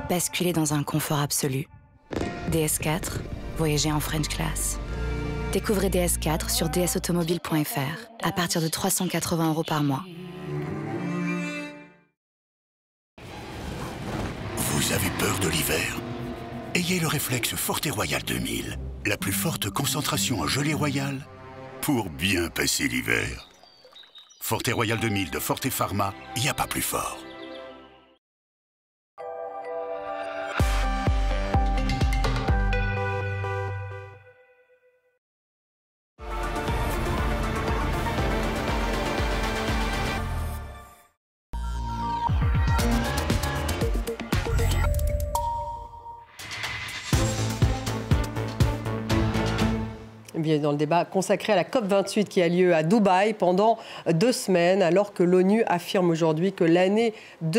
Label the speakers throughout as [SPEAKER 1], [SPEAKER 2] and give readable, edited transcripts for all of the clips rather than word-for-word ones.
[SPEAKER 1] basculez dans un confort absolu. DS4, voyagez en French Class. Découvrez DS4 sur dsautomobile.fr à partir de 380 € par mois.
[SPEAKER 2] Vous avez peur de l'hiver? Ayez le réflexe Forte Royal 2000, la plus forte concentration en gelée royale pour bien passer l'hiver. Forte Royal 2000 de Forte Pharma, il n'y a pas plus fort.
[SPEAKER 3] Bien, dans le débat consacré à la COP28 qui a lieu à Dubaï pendant 2 semaines, alors que l'ONU affirme aujourd'hui que l'année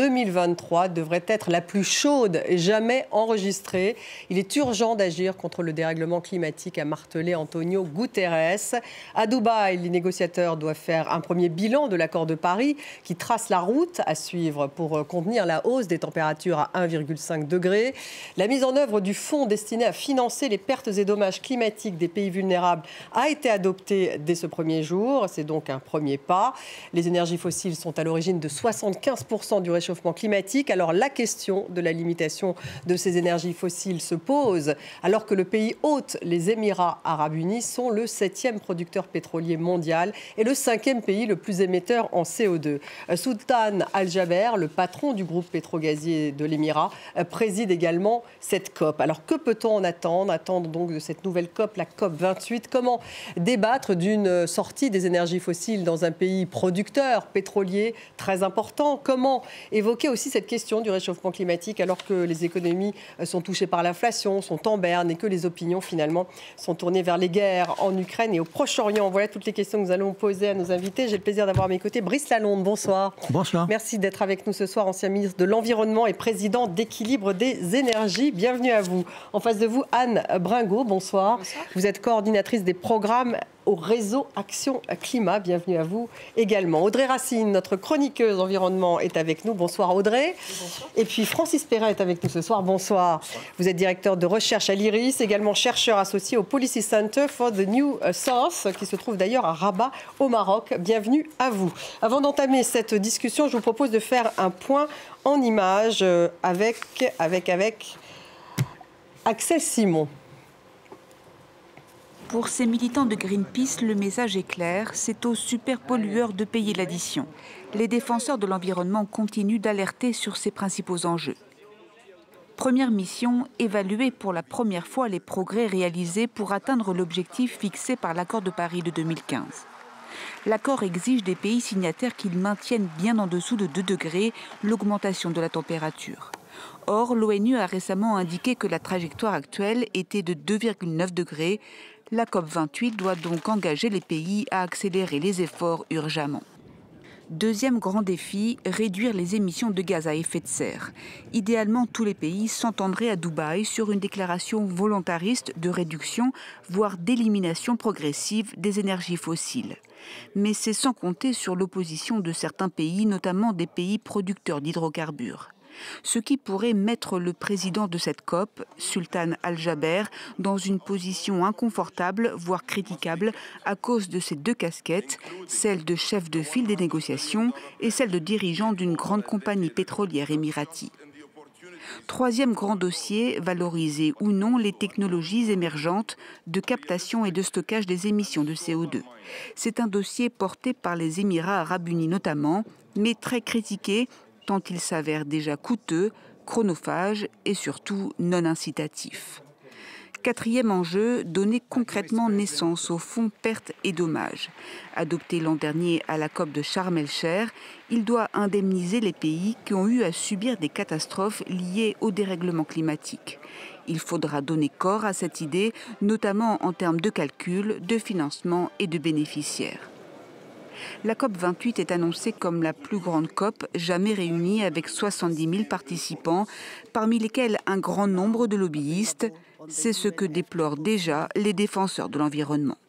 [SPEAKER 3] 2023 devrait être la plus chaude jamais enregistrée. Il est urgent d'agir contre le dérèglement climatique, a martelé Antonio Guterres. À Dubaï, les négociateurs doivent faire un premier bilan de l'accord de Paris qui trace la route à suivre pour contenir la hausse des températures à 1,5 degré. La mise en œuvre du fonds destiné à financer les pertes et dommages climatiques des pays vulnérables a été adopté dès ce premier jour. C'est donc un premier pas. Les énergies fossiles sont à l'origine de 75% du réchauffement climatique. Alors la question de la limitation de ces énergies fossiles se pose, alors que le pays hôte, les Émirats arabes unis, sont le 7e producteur pétrolier mondial et le 5e pays le plus émetteur en CO2. Sultan Al-Jaber, le patron du groupe pétrogazier de l'Émirat, préside également cette COP. Alors que peut-on en attendre? Attendre donc de cette nouvelle COP, la COP 28. Comment débattre d'une sortie des énergies fossiles dans un pays producteur pétrolier très important? Comment évoquer aussi cette question du réchauffement climatique alors que les économies sont touchées par l'inflation, sont en berne et que les opinions finalement sont tournées vers les guerres en Ukraine et au Proche-Orient? Voilà toutes les questions que nous allons poser à nos invités. J'ai le plaisir d'avoir à mes côtés Brice Lalonde. Bonsoir.
[SPEAKER 4] Bonsoir.
[SPEAKER 3] Merci d'être avec nous ce soir, ancien ministre de l'Environnement et président d'Équilibre des énergies. Bienvenue à vous. En face de vous, Anne Bringot. Bonsoir. Bonsoir. Vous êtes coordinatrice des programmes au réseau Action Climat. Bienvenue à vous également. Audrey Racine, notre chroniqueuse environnement, est avec nous. Bonsoir Audrey. Bonsoir. Et puis Francis Perrin est avec nous ce soir. Bonsoir. Bonsoir. Vous êtes directeur de recherche à l'IRIS, également chercheur associé au Policy Center for the New Source, qui se trouve d'ailleurs à Rabat au Maroc. Bienvenue à vous. Avant d'entamer cette discussion, je vous propose de faire un point en images avec Axel Simon.
[SPEAKER 5] Pour ces militants de Greenpeace, le message est clair, c'est aux superpollueurs de payer l'addition. Les défenseurs de l'environnement continuent d'alerter sur ces principaux enjeux. Première mission, évaluer pour la première fois les progrès réalisés pour atteindre l'objectif fixé par l'accord de Paris de 2015. L'accord exige des pays signataires qu'ils maintiennent bien en dessous de 2 degrés l'augmentation de la température. Or, l'ONU a récemment indiqué que la trajectoire actuelle était de 2,9 degrés. La COP28 doit donc engager les pays à accélérer les efforts urgemment. Deuxième grand défi, réduire les émissions de gaz à effet de serre. Idéalement, tous les pays s'entendraient à Dubaï sur une déclaration volontariste de réduction, voire d'élimination progressive des énergies fossiles. Mais c'est sans compter sur l'opposition de certains pays, notamment des pays producteurs d'hydrocarbures. Ce qui pourrait mettre le président de cette COP, Sultan Al-Jaber, dans une position inconfortable, voire critiquable, à cause de ses 2 casquettes, celle de chef de file des négociations et celle de dirigeant d'une grande compagnie pétrolière émiratie. Troisième grand dossier, valoriser ou non les technologies émergentes de captation et de stockage des émissions de CO2. C'est un dossier porté par les Émirats arabes unis notamment, mais très critiqué, tant il s'avère déjà coûteux, chronophage et surtout non incitatif. Quatrième enjeu, donner concrètement naissance au fonds pertes et dommages. Adopté l'an dernier à la COP de Sharm el-Sheikh, il doit indemniser les pays qui ont eu à subir des catastrophes liées au dérèglement climatique. Il faudra donner corps à cette idée, notamment en termes de calcul, de financement et de bénéficiaires. La COP28 est annoncée comme la plus grande COP jamais réunie avec 70 000 participants, parmi lesquels un grand nombre de lobbyistes. C'est ce que déplorent déjà les défenseurs de l'environnement.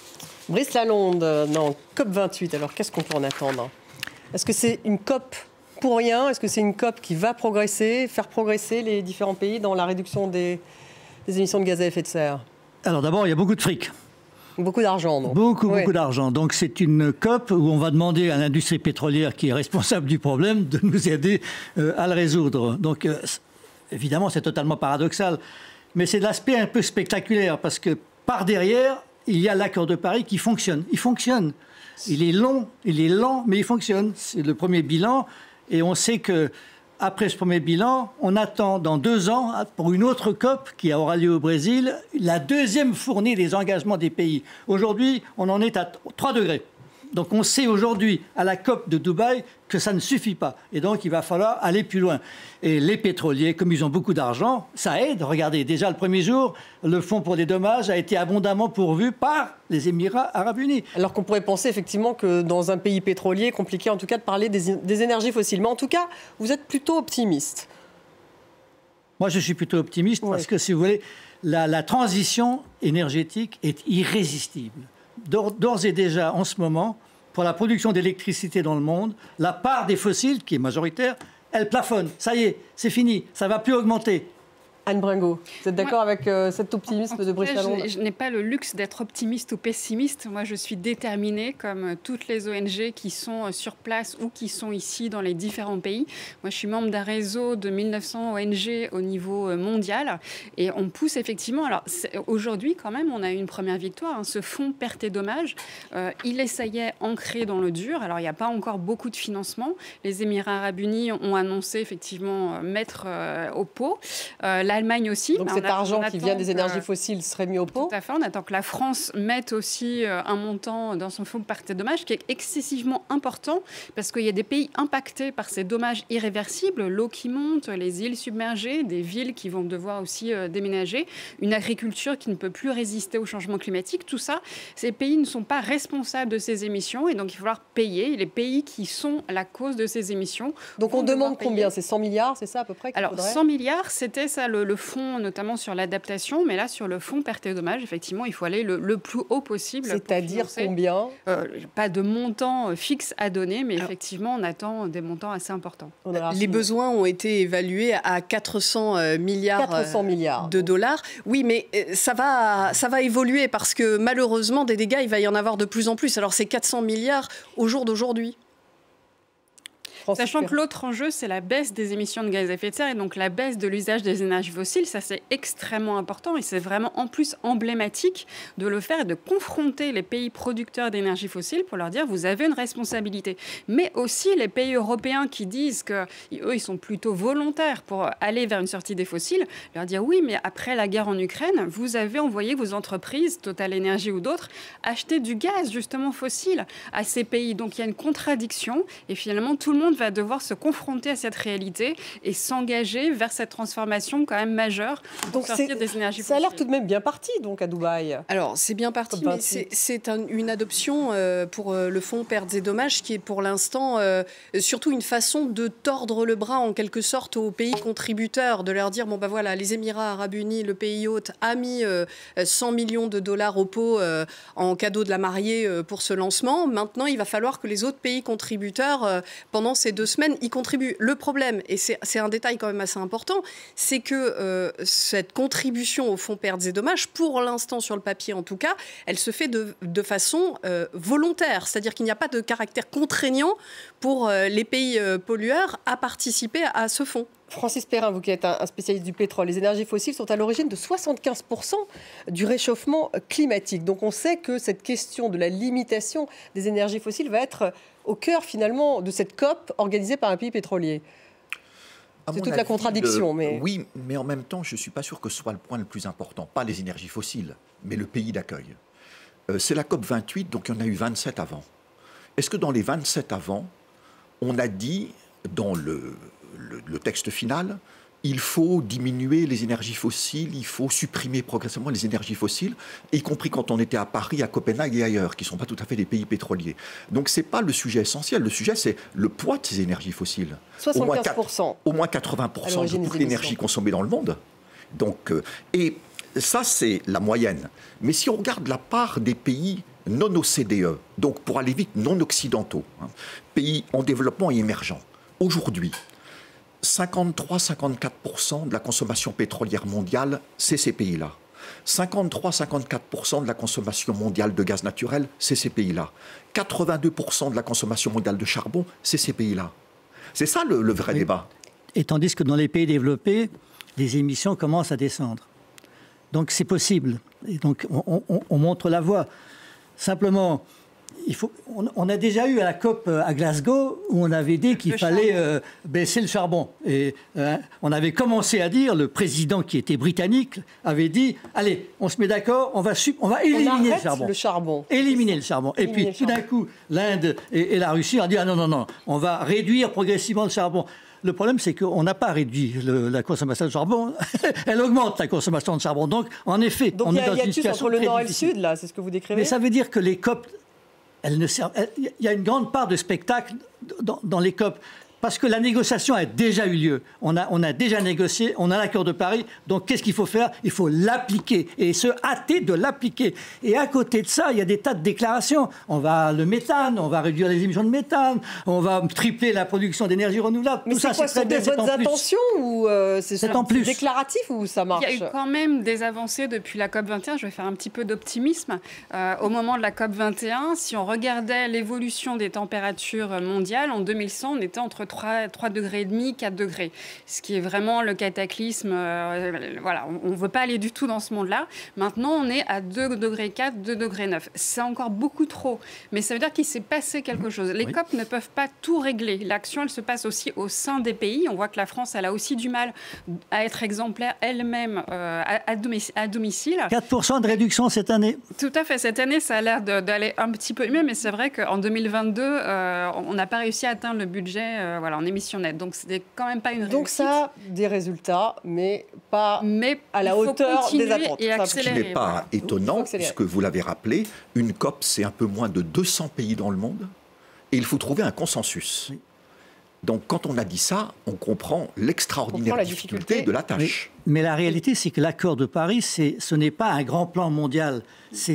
[SPEAKER 3] Brice Lalonde, non, COP28, alors qu'est-ce qu'on peut en attendre? Est-ce que c'est une COP pour rien? Est-ce que c'est une COP qui va faire progresser les différents pays dans la réduction des émissions de gaz à effet de serre?
[SPEAKER 4] Alors d'abord, il y a beaucoup de fric.
[SPEAKER 3] Beaucoup d'argent, donc.
[SPEAKER 4] Beaucoup d'argent. Donc c'est une COP où on va demander à l'industrie pétrolière qui est responsable du problème de nous aider à le résoudre. Donc évidemment, c'est totalement paradoxal. Mais c'est l'aspect un peu spectaculaire parce que par derrière, il y a l'accord de Paris qui fonctionne. Il fonctionne. Il est long, il est lent, mais il fonctionne. C'est le premier bilan. Et on sait qu'après ce premier bilan, on attend dans 2 ans, pour une autre COP qui aura lieu au Brésil, la deuxième fournée des engagements des pays. Aujourd'hui, on en est à 3 degrés. Donc on sait aujourd'hui, à la COP de Dubaï, que ça ne suffit pas. Et donc il va falloir aller plus loin. Et les pétroliers, comme ils ont beaucoup d'argent, ça aide. Regardez, déjà le premier jour, le fonds pour les dommages a été abondamment pourvu par les Émirats arabes unis.
[SPEAKER 3] Alors qu'on pourrait penser effectivement que dans un pays pétrolier, compliqué en tout cas de parler des énergies fossiles. Mais en tout cas, vous êtes plutôt optimiste.
[SPEAKER 4] Moi, je suis plutôt optimiste parce que, si vous voulez, la transition énergétique est irrésistible. D'ores et déjà, en ce moment, pour la production d'électricité dans le monde, la part des fossiles, qui est majoritaire, elle plafonne. Ça y est, c'est fini, ça ne va plus augmenter.
[SPEAKER 3] Anne Bringot, vous êtes d'accord avec cet optimisme de Brice Lalonde?
[SPEAKER 6] Je n'ai pas le luxe d'être optimiste ou pessimiste. Moi, je suis déterminée, comme toutes les ONG qui sont sur place ou qui sont ici dans les différents pays. Moi, je suis membre d'un réseau de 1900 ONG au niveau mondial. Et on pousse effectivement... Alors, aujourd'hui, quand même, on a eu une première victoire. Ce fonds pertes et dommages, il est, ça y est, ancré dans le dur. Alors, il n'y a pas encore beaucoup de financement. Les Émirats arabes unis ont annoncé, effectivement, mettre au pot. L'Allemagne aussi.
[SPEAKER 3] Donc cet argent qui vient des énergies fossiles serait mis au pot?
[SPEAKER 6] Tout à fait. On attend que la France mette aussi un montant dans son fonds pertes et dommages qui est excessivement important parce qu'il y a des pays impactés par ces dommages irréversibles, l'eau qui monte, les îles submergées, des villes qui vont devoir aussi déménager, une agriculture qui ne peut plus résister au changement climatique. Tout ça, ces pays ne sont pas responsables de ces émissions et donc il va falloir payer les pays qui sont la cause de ces émissions.
[SPEAKER 3] Donc on demande combien? C'est 100 milliards, c'est ça à peu près?
[SPEAKER 6] Alors 100 milliards, c'était ça le fonds notamment sur l'adaptation, mais là sur le fonds pertes et dommages, effectivement, il faut aller le plus haut possible.
[SPEAKER 3] C'est-à-dire combien?
[SPEAKER 6] Pas de montant fixe à donner, mais effectivement, on attend des montants assez importants.
[SPEAKER 7] Les besoins ont été évalués à 400 milliards de dollars. Oui, mais ça va évoluer parce que malheureusement, des dégâts, il va y en avoir de plus en plus. Alors, c'est 400 milliards au jour d'aujourd'hui.
[SPEAKER 6] Sachant que l'autre enjeu, c'est la baisse des émissions de gaz à effet de serre et donc la baisse de l'usage des énergies fossiles. Ça, c'est extrêmement important et c'est vraiment en plus emblématique de le faire et de confronter les pays producteurs d'énergie fossile pour leur dire vous avez une responsabilité. Mais aussi les pays européens qui disent qu'eux, ils sont plutôt volontaires pour aller vers une sortie des fossiles, leur dire oui, mais après la guerre en Ukraine, vous avez envoyé vos entreprises, Total Energy ou d'autres, acheter du gaz justement fossile à ces pays. Donc il y a une contradiction et finalement tout le monde va devoir se confronter à cette réalité et s'engager vers cette transformation quand même majeure pour sortir des énergies fossiles.
[SPEAKER 3] Ça a l'air tout de même bien parti donc à Dubaï.
[SPEAKER 7] Alors c'est bien parti, mais c'est une adoption pour le fonds pertes et dommages qui est pour l'instant surtout une façon de tordre le bras en quelque sorte aux pays contributeurs, de leur dire bon ben voilà, les Émirats arabes unis, le pays hôte a mis 100 millions de dollars au pot en cadeau de la mariée pour ce lancement. Maintenant, il va falloir que les autres pays contributeurs pendant ces 2 semaines, y contribuent. Le problème, et c'est un détail quand même assez important, c'est que cette contribution au fonds pertes et dommages, pour l'instant sur le papier en tout cas, elle se fait de façon volontaire. C'est-à-dire qu'il n'y a pas de caractère contraignant pour les pays pollueurs à participer à ce fonds.
[SPEAKER 3] Francis Perrin, vous qui êtes un spécialiste du pétrole, les énergies fossiles sont à l'origine de 75% du réchauffement climatique. Donc on sait que cette question de la limitation des énergies fossiles va être au cœur finalement de cette COP organisée par un pays pétrolier. C'est toute la contradiction. Mais...
[SPEAKER 8] Oui, mais en même temps, je ne suis pas sûr que ce soit le point le plus important. Pas les énergies fossiles, mais le pays d'accueil. C'est la COP 28, donc il y en a eu 27 avant. Est-ce que dans les 27 avant, on a dit dans le texte final, il faut diminuer les énergies fossiles, il faut supprimer progressivement les énergies fossiles, y compris quand on était à Paris, à Copenhague et ailleurs, qui ne sont pas tout à fait des pays pétroliers. Donc ce n'est pas le sujet essentiel. Le sujet, c'est le poids de ces énergies fossiles.
[SPEAKER 3] 75%.
[SPEAKER 8] Au moins 80% de toute l'énergie consommée dans le monde. Donc, et ça, c'est la moyenne. Mais si on regarde la part des pays non OCDE, donc pour aller vite, non occidentaux, pays en développement et émergents, Aujourd'hui, 53-54% de la consommation pétrolière mondiale, c'est ces pays-là. 53-54% de la consommation mondiale de gaz naturel, c'est ces pays-là. 82% de la consommation mondiale de charbon, c'est ces pays-là. C'est ça le vrai débat.
[SPEAKER 4] Et tandis que dans les pays développés, les émissions commencent à descendre. Donc c'est possible. Et donc on montre la voie. Simplement, on a déjà eu à la COP à Glasgow où on avait dit qu'il fallait baisser le charbon. Et on avait commencé à dire, le président qui était britannique avait dit, allez, on se met d'accord, on va éliminer le charbon. Éliminer le charbon. Et puis tout d'un coup, l'Inde et la Russie ont dit, ah non, on va réduire progressivement le charbon. Le problème, c'est qu'on n'a pas réduit la consommation de charbon. Elle augmente, la consommation de charbon. Donc, en effet, on est dans une situation
[SPEAKER 3] entre le nord et le
[SPEAKER 4] difficile.
[SPEAKER 3] sud, là, c'est ce que vous décrivez.
[SPEAKER 4] Mais ça veut dire que les COP, il y a une grande part de spectacle dans les COP. Parce que la négociation a déjà eu lieu. On a déjà négocié, on a l'accord de Paris. Donc, qu'est-ce qu'il faut faire? Il faut l'appliquer et se hâter de l'appliquer. Et à côté de ça, il y a des tas de déclarations. On va le méthane, on va réduire les émissions de méthane, on va tripler la production d'énergie renouvelable.
[SPEAKER 3] Mais c'est quoi, c'est des bonnes intentions ou c'est
[SPEAKER 4] en plus
[SPEAKER 3] déclaratif ou ça marche?
[SPEAKER 6] Il y a eu quand même des avancées depuis la COP21. Je vais faire un petit peu d'optimisme. Au moment de la COP21, si on regardait l'évolution des températures mondiales, en 2100, on était entre 3,5 degrés, 4 degrés. Ce qui est vraiment le cataclysme. Voilà, on ne veut pas aller du tout dans ce monde-là. Maintenant, on est à 2,4 degrés, 2,9 degrés. C'est encore beaucoup trop. Mais ça veut dire qu'il s'est passé quelque chose. Les COP ne peuvent pas tout régler. L'action, elle se passe aussi au sein des pays. On voit que la France, elle a aussi du mal à être exemplaire elle-même à domicile.
[SPEAKER 4] 4% de réduction cette année.
[SPEAKER 6] Tout à fait. Cette année, ça a l'air d'aller un petit peu mieux. Mais c'est vrai qu'en 2022, on n'a pas réussi à atteindre le budget en émissions nettes. Donc, c'était quand même pas une réussite.
[SPEAKER 3] Donc, ça a des résultats, mais pas à la hauteur des attentes.
[SPEAKER 6] Et
[SPEAKER 8] ce qui n'est pas étonnant, puisque vous l'avez rappelé, une COP, c'est un peu moins de 200 pays dans le monde, et il faut trouver un consensus. Oui. Donc, quand on a dit ça, on comprend l'extraordinaire difficulté de la tâche.
[SPEAKER 4] Mais la réalité, c'est que l'accord de Paris, ce n'est pas un grand plan mondial. C'est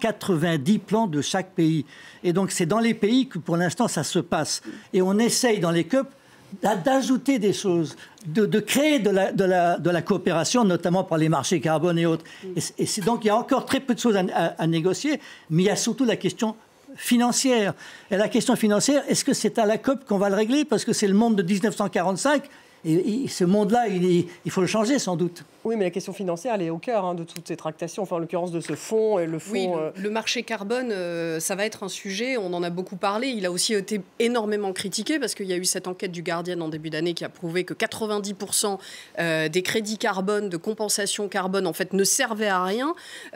[SPEAKER 4] 190 plans de chaque pays. Et donc, c'est dans les pays que, pour l'instant, ça se passe. Et on essaye, dans les COP, d'ajouter des choses, de créer de la coopération, notamment par les marchés carbone et autres. Et c'est donc, il y a encore très peu de choses à négocier, mais il y a surtout la question financière. Et la question financière, est-ce que c'est à la COP qu'on va le régler? Parce que c'est le monde de 1945. Et ce monde-là, il faut le changer sans doute.
[SPEAKER 3] Oui, mais la question financière, elle est au cœur de toutes ces tractations, enfin en l'occurrence de ce fonds. Et le fonds,
[SPEAKER 7] oui, le marché carbone, ça va être un sujet, on en a beaucoup parlé. Il a aussi été énormément critiqué parce qu'il y a eu cette enquête du Guardian en début d'année qui a prouvé que 90% des crédits carbone, de compensation carbone, en fait, ne servaient à rien.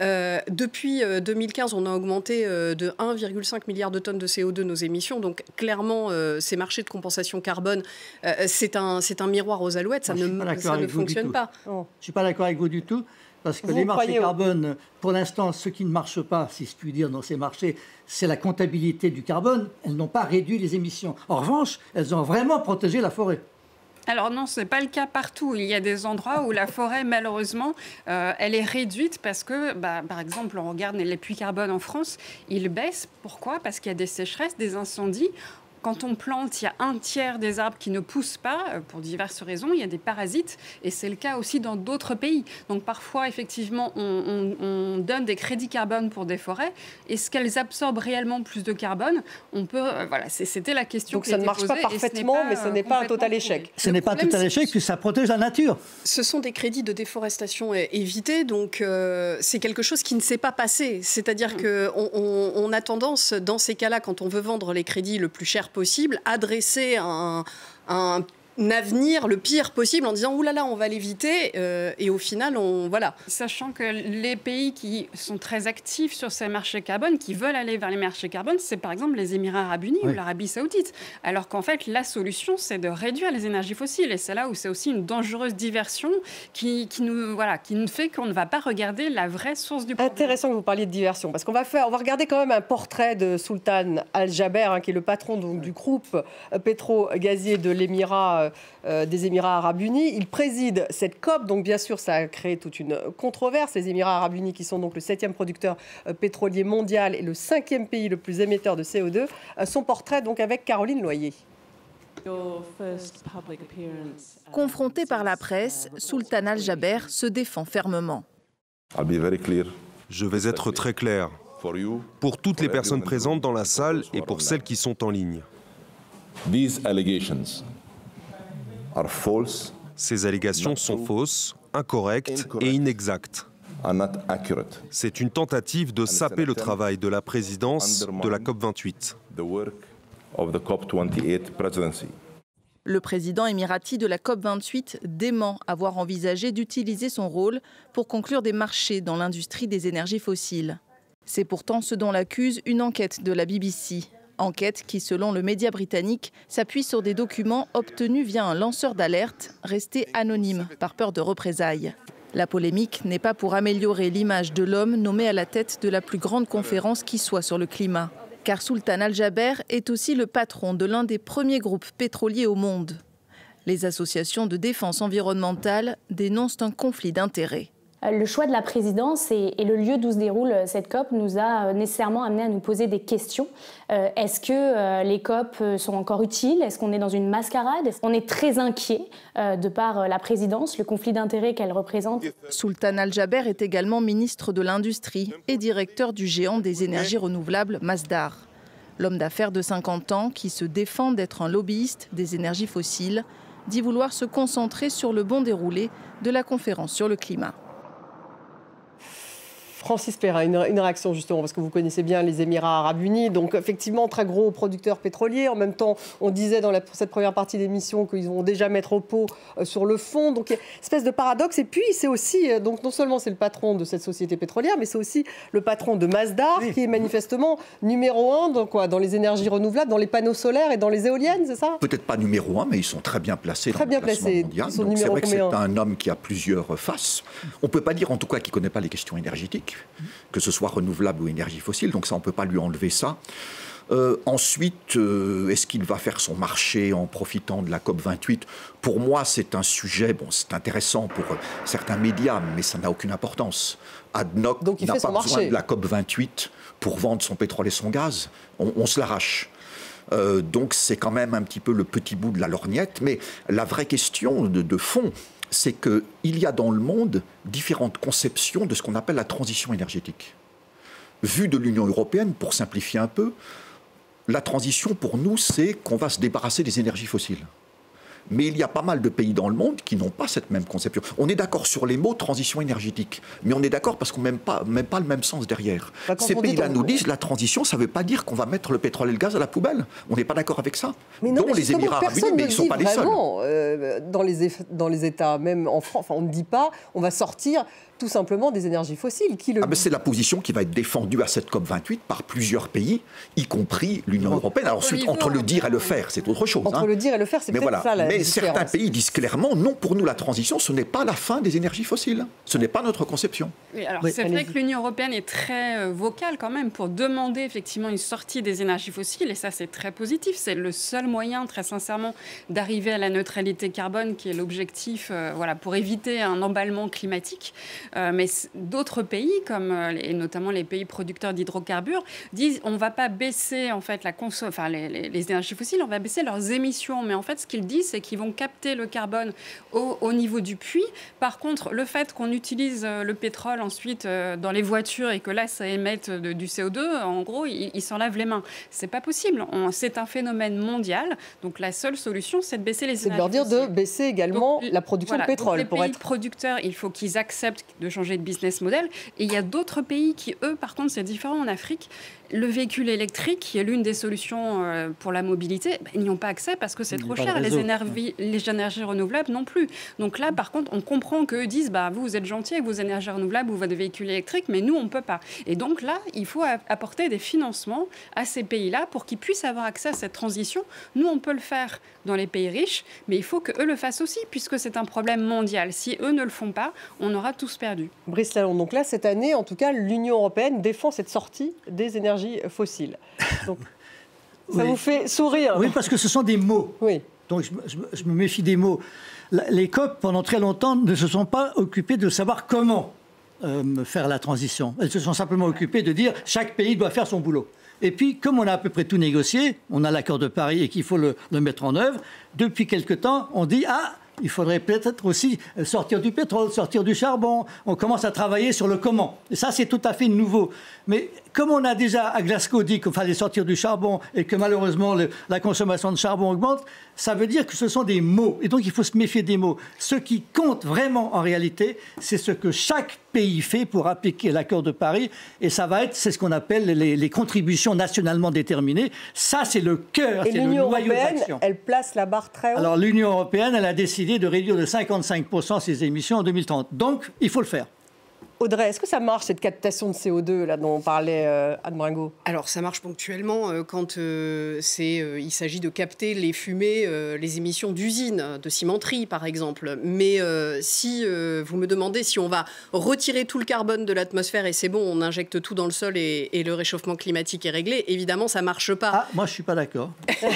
[SPEAKER 7] Depuis 2015, on a augmenté de 1,5 milliard de tonnes de CO2 nos émissions. Donc clairement, ces marchés de compensation carbone, c'est un miroir aux alouettes, ça ne fonctionne pas.
[SPEAKER 4] Je ne suis pas d'accord avec vous du tout, parce que les marchés carbone, pour l'instant, ce qui ne marche pas, si je puis dire, dans ces marchés, c'est la comptabilité du carbone. Elles n'ont pas réduit les émissions. En revanche, elles ont vraiment protégé la forêt.
[SPEAKER 6] Alors non, ce n'est pas le cas partout. Il y a des endroits où la forêt, malheureusement, elle est réduite parce que, par exemple, on regarde les puits carbone en France, ils baissent. Pourquoi? Parce qu'il y a des sécheresses, des incendies. Quand on plante, il y a un tiers des arbres qui ne poussent pas, pour diverses raisons. Il y a des parasites, et c'est le cas aussi dans d'autres pays. Donc parfois, effectivement, on donne des crédits carbone pour des forêts. Est-ce qu'elles absorbent réellement plus de carbone? On peut, c'était la question.
[SPEAKER 3] Donc ça ne marche pas parfaitement, mais ce n'est pas un total échec.
[SPEAKER 4] Ce n'est pas un total échec, puis ça protège la nature.
[SPEAKER 7] Ce sont des crédits de déforestation évités, donc c'est quelque chose qui ne s'est pas passé. C'est-à-dire qu'on a tendance, dans ces cas-là, quand on veut vendre les crédits le plus cher possible, adresser un avenir le pire possible en disant « oulala, on va l'éviter » et au final, voilà.
[SPEAKER 6] Sachant que les pays qui sont très actifs sur ces marchés carbone, qui veulent aller vers les marchés carbone, c'est par exemple les Émirats arabes unis ou l'Arabie saoudite. Alors qu'en fait, la solution, c'est de réduire les énergies fossiles. Et c'est là où c'est aussi une dangereuse diversion qui nous fait qu'on ne va pas regarder la vraie source du problème.
[SPEAKER 3] Intéressant que vous parliez de diversion, parce qu'on va regarder quand même un portrait de Sultan Al-Jaber, qui est le patron du groupe pétro-gazier de l'Émirat des Émirats arabes unis. Il préside cette COP, donc bien sûr ça a créé toute une controverse. Les Émirats arabes unis qui sont donc le 7e producteur pétrolier mondial et le 5e pays le plus émetteur de CO2. Son portrait donc avec Caroline Loyer.
[SPEAKER 9] Confronté par la presse, Sultan Al-Jaber se défend fermement.
[SPEAKER 10] Je vais être très clair pour toutes les personnes présentes dans la salle et pour celles qui sont en ligne. Ces allégations sont fausses, incorrectes et inexactes. C'est une tentative de saper le travail de la présidence de la COP28.
[SPEAKER 9] Le président émirati de la COP28 dément avoir envisagé d'utiliser son rôle pour conclure des marchés dans l'industrie des énergies fossiles. C'est pourtant ce dont l'accuse une enquête de la BBC. Enquête qui, selon le média britannique, s'appuie sur des documents obtenus via un lanceur d'alerte, resté anonyme par peur de représailles. La polémique n'est pas pour améliorer l'image de l'homme nommé à la tête de la plus grande conférence qui soit sur le climat. Car Sultan Al-Jaber est aussi le patron de l'un des premiers groupes pétroliers au monde. Les associations de défense environnementale dénoncent un conflit d'intérêts.
[SPEAKER 11] Le choix de la présidence et le lieu d'où se déroule cette COP nous a nécessairement amené à nous poser des questions. Est-ce que les COP sont encore utiles? Est-ce qu'on est dans une mascarade? On est très inquiet de par la présidence, le conflit d'intérêts qu'elle représente.
[SPEAKER 9] Sultan Al-Jaber est également ministre de l'Industrie et directeur du géant des énergies renouvelables Masdar. L'homme d'affaires de 50 ans, qui se défend d'être un lobbyiste des énergies fossiles, dit vouloir se concentrer sur le bon déroulé de la conférence sur le climat.
[SPEAKER 3] Francis Perrin, une réaction justement, parce que vous connaissez bien les Émirats arabes unis, donc effectivement très gros producteurs pétroliers. En même temps, on disait dans cette première partie d'émission qu'ils vont déjà mettre au pot sur le fond. Donc, il y a une espèce de paradoxe. Et puis, c'est aussi, donc non seulement c'est le patron de cette société pétrolière, mais c'est aussi le patron de Masdar, qui est manifestement numéro 1 dans les énergies renouvelables, dans les panneaux solaires et dans les éoliennes, c'est ça?
[SPEAKER 8] Peut-être pas numéro 1, mais ils sont très bien placés dans le classement mondial. Donc c'est vrai que c'est un homme qui a plusieurs faces. On ne peut pas dire en tout cas qu'il ne connaît pas les questions énergétiques, que ce soit renouvelable ou énergie fossile, donc ça on ne peut pas lui enlever ça. Ensuite, est-ce qu'il va faire son marché en profitant de la COP28? Pour moi, c'est un sujet, bon, c'est intéressant pour certains médias, mais ça n'a aucune importance. ADNOC n'a pas besoin de la COP28 pour vendre son pétrole et son gaz. On se l'arrache. Donc c'est quand même un petit peu le petit bout de la lorgnette, mais la vraie question de fond, c'est qu'il y a dans le monde différentes conceptions de ce qu'on appelle la transition énergétique. Vu de l'Union européenne, pour simplifier un peu, la transition pour nous, c'est qu'on va se débarrasser des énergies fossiles. Mais il y a pas mal de pays dans le monde qui n'ont pas cette même conception. On est d'accord sur les mots transition énergétique, mais on est d'accord parce qu'on ne met pas le même sens derrière. Ces pays-là nous disent la transition, ça ne veut pas dire qu'on va mettre le pétrole et le gaz à la poubelle. On n'est pas d'accord avec ça.
[SPEAKER 3] Mais non,
[SPEAKER 8] dont les Émirats arabes unis, mais ils ne sont pas les seuls. Dans les États, même en France, on ne dit pas on va sortir tout simplement des énergies fossiles. C'est la position qui va être défendue à cette COP28 par plusieurs pays, y compris l'Union européenne. Alors ensuite, entre le dire et le faire, c'est autre chose.
[SPEAKER 3] Entre le dire et le faire, c'est peut-être ça la différence.
[SPEAKER 8] Mais certains pays disent clairement, non, pour nous, la transition, ce n'est pas la fin des énergies fossiles. Ce n'est pas notre conception.
[SPEAKER 6] Oui, alors c'est vrai que l'Union européenne est très vocale quand même pour demander effectivement une sortie des énergies fossiles, et ça, c'est très positif. C'est le seul moyen, très sincèrement, d'arriver à la neutralité carbone, qui est l'objectif pour éviter un emballement climatique. Mais d'autres pays, et notamment les pays producteurs d'hydrocarbures, disent on ne va pas baisser en fait les énergies fossiles, on va baisser leurs émissions. Mais en fait, ce qu'ils disent, c'est qu'ils vont capter le carbone au niveau du puits. Par contre, le fait qu'on utilise le pétrole ensuite dans les voitures et que là, ça émette du CO2, en gros, ils s'en lavent les mains. C'est pas possible. C'est un phénomène mondial. Donc la seule solution, c'est de baisser les énergies fossiles.
[SPEAKER 3] C'est de leur dire de baisser également la production de pétrole.
[SPEAKER 6] Donc, les pays producteurs, il faut qu'ils acceptent de changer de business model. Et il y a d'autres pays qui, eux, par contre, c'est différent en Afrique. Le véhicule électrique, qui est l'une des solutions pour la mobilité, ils n'y ont pas accès parce que c'est trop cher. Les énergies renouvelables non plus. Donc là, par contre, on comprend qu'eux disent vous êtes gentils avec vos énergies renouvelables ou votre véhicule électrique, mais nous, on ne peut pas. Et donc là, il faut apporter des financements à ces pays-là pour qu'ils puissent avoir accès à cette transition. Nous, on peut le faire dans les pays riches, mais il faut qu'eux le fassent aussi, puisque c'est un problème mondial. Si eux ne le font pas, on aura tous perdu.
[SPEAKER 3] Brice Lalonde, donc là, cette année, en tout cas, l'Union européenne défend cette sortie des énergies fossiles. Donc, ça vous fait sourire?
[SPEAKER 4] Oui, parce que ce sont des mots.
[SPEAKER 3] Oui.
[SPEAKER 4] Donc je me méfie des mots. Les COP, pendant très longtemps, ne se sont pas occupés de savoir comment faire la transition. Elles se sont simplement occupées de dire chaque pays doit faire son boulot. Et puis, comme on a à peu près tout négocié, on a l'accord de Paris et qu'il faut le mettre en œuvre, depuis quelque temps, on dit « Ah, il faudrait peut-être aussi sortir du pétrole, sortir du charbon. » On commence à travailler sur le comment. Et ça, c'est tout à fait nouveau. Mais comme on a déjà à Glasgow dit qu'il fallait sortir du charbon et que malheureusement la consommation de charbon augmente, ça veut dire que ce sont des mots. Et donc, il faut se méfier des mots. Ce qui compte vraiment en réalité, c'est ce que chaque pays fait pour appliquer l'accord de Paris. Et ça va être, c'est ce qu'on appelle les contributions nationalement déterminées. Ça, c'est le cœur, c'est le noyau d'action.
[SPEAKER 3] Elle place la barre très haut.
[SPEAKER 4] Alors, l'Union européenne, elle a décidé de réduire de 55% ses émissions en 2030. Donc, il faut le faire.
[SPEAKER 3] Audrey, est-ce que ça marche, cette captation de CO2 là, dont parlait Anne Bringot?
[SPEAKER 7] Alors, ça marche ponctuellement quand il s'agit de capter les fumées, les émissions d'usines, de cimenterie, par exemple. Mais si vous me demandez si on va retirer tout le carbone de l'atmosphère et c'est bon, on injecte tout dans le sol et le réchauffement climatique est réglé, évidemment, ça ne marche pas.
[SPEAKER 4] Ah, moi, je ne suis pas d'accord.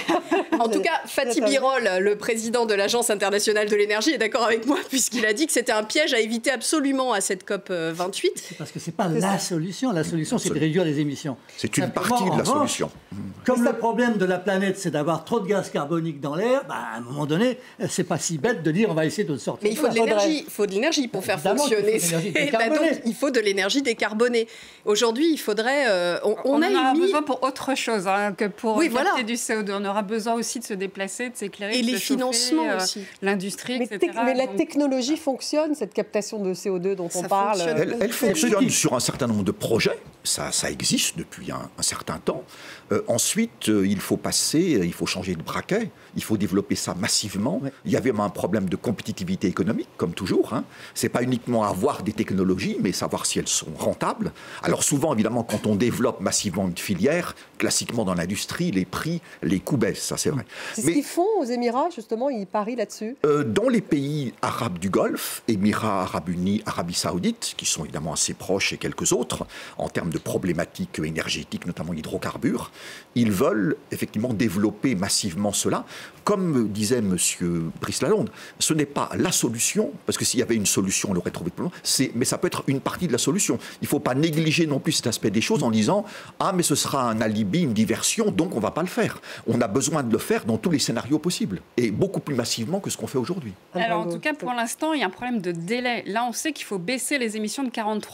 [SPEAKER 7] En tout cas, Fatih Birol, le président de l'Agence internationale de l'énergie, est d'accord avec moi, puisqu'il a dit que c'était un piège à éviter absolument à cette COP 28.
[SPEAKER 4] C'est parce que ce n'est pas la solution. La solution, c'est de réduire les émissions.
[SPEAKER 8] C'est une partie de la solution.
[SPEAKER 4] Comme le problème de la planète, c'est d'avoir trop de gaz carbonique dans l'air, à un moment donné, c'est pas si bête de dire on va essayer de le sortir.
[SPEAKER 7] Mais il faut de l'énergie. Il faut de l'énergie pour faire fonctionner. Donc, il faut de l'énergie décarbonée. Aujourd'hui, il faudrait...
[SPEAKER 6] on a besoin pour autre chose que pour capter du CO2. On aura besoin aussi de se déplacer, de s'éclairer,
[SPEAKER 7] et
[SPEAKER 6] de
[SPEAKER 7] les financements aussi.
[SPEAKER 6] L'industrie, etc.
[SPEAKER 3] Mais la technologie fonctionne, cette captation de CO2 dont on parle.
[SPEAKER 8] Elle fonctionne sur un certain nombre de projets. Ça existe depuis un certain temps. Ensuite, il faut changer de braquet. Il faut développer ça massivement. Ouais. Il y avait un problème de compétitivité économique, comme toujours. Ce n'est pas uniquement avoir des technologies, mais savoir si elles sont rentables. Alors souvent, évidemment, quand on développe massivement une filière, classiquement dans l'industrie, les prix, les coûts baissent, ça c'est vrai.
[SPEAKER 3] C'est ce qu'ils font aux Émirats, justement, ils parient là-dessus.
[SPEAKER 8] Dans les pays arabes du Golfe, Émirats arabes unis, Arabie saoudite, qui sont évidemment assez proches et quelques autres, en termes de problématiques énergétiques, notamment hydrocarbures, ils veulent effectivement développer massivement cela. Comme disait M. Brice Lalonde, ce n'est pas la solution, parce que s'il y avait une solution, on l'aurait trouvé plus loin, mais ça peut être une partie de la solution. Il ne faut pas négliger non plus cet aspect des choses en disant « Ah, mais ce sera un alibi, une diversion, donc on ne va pas le faire ». On a besoin de le faire dans tous les scénarios possibles, et beaucoup plus massivement que ce qu'on fait aujourd'hui.
[SPEAKER 6] Alors en tout cas, pour l'instant, il y a un problème de délai. Là, on sait qu'il faut baisser les émissions de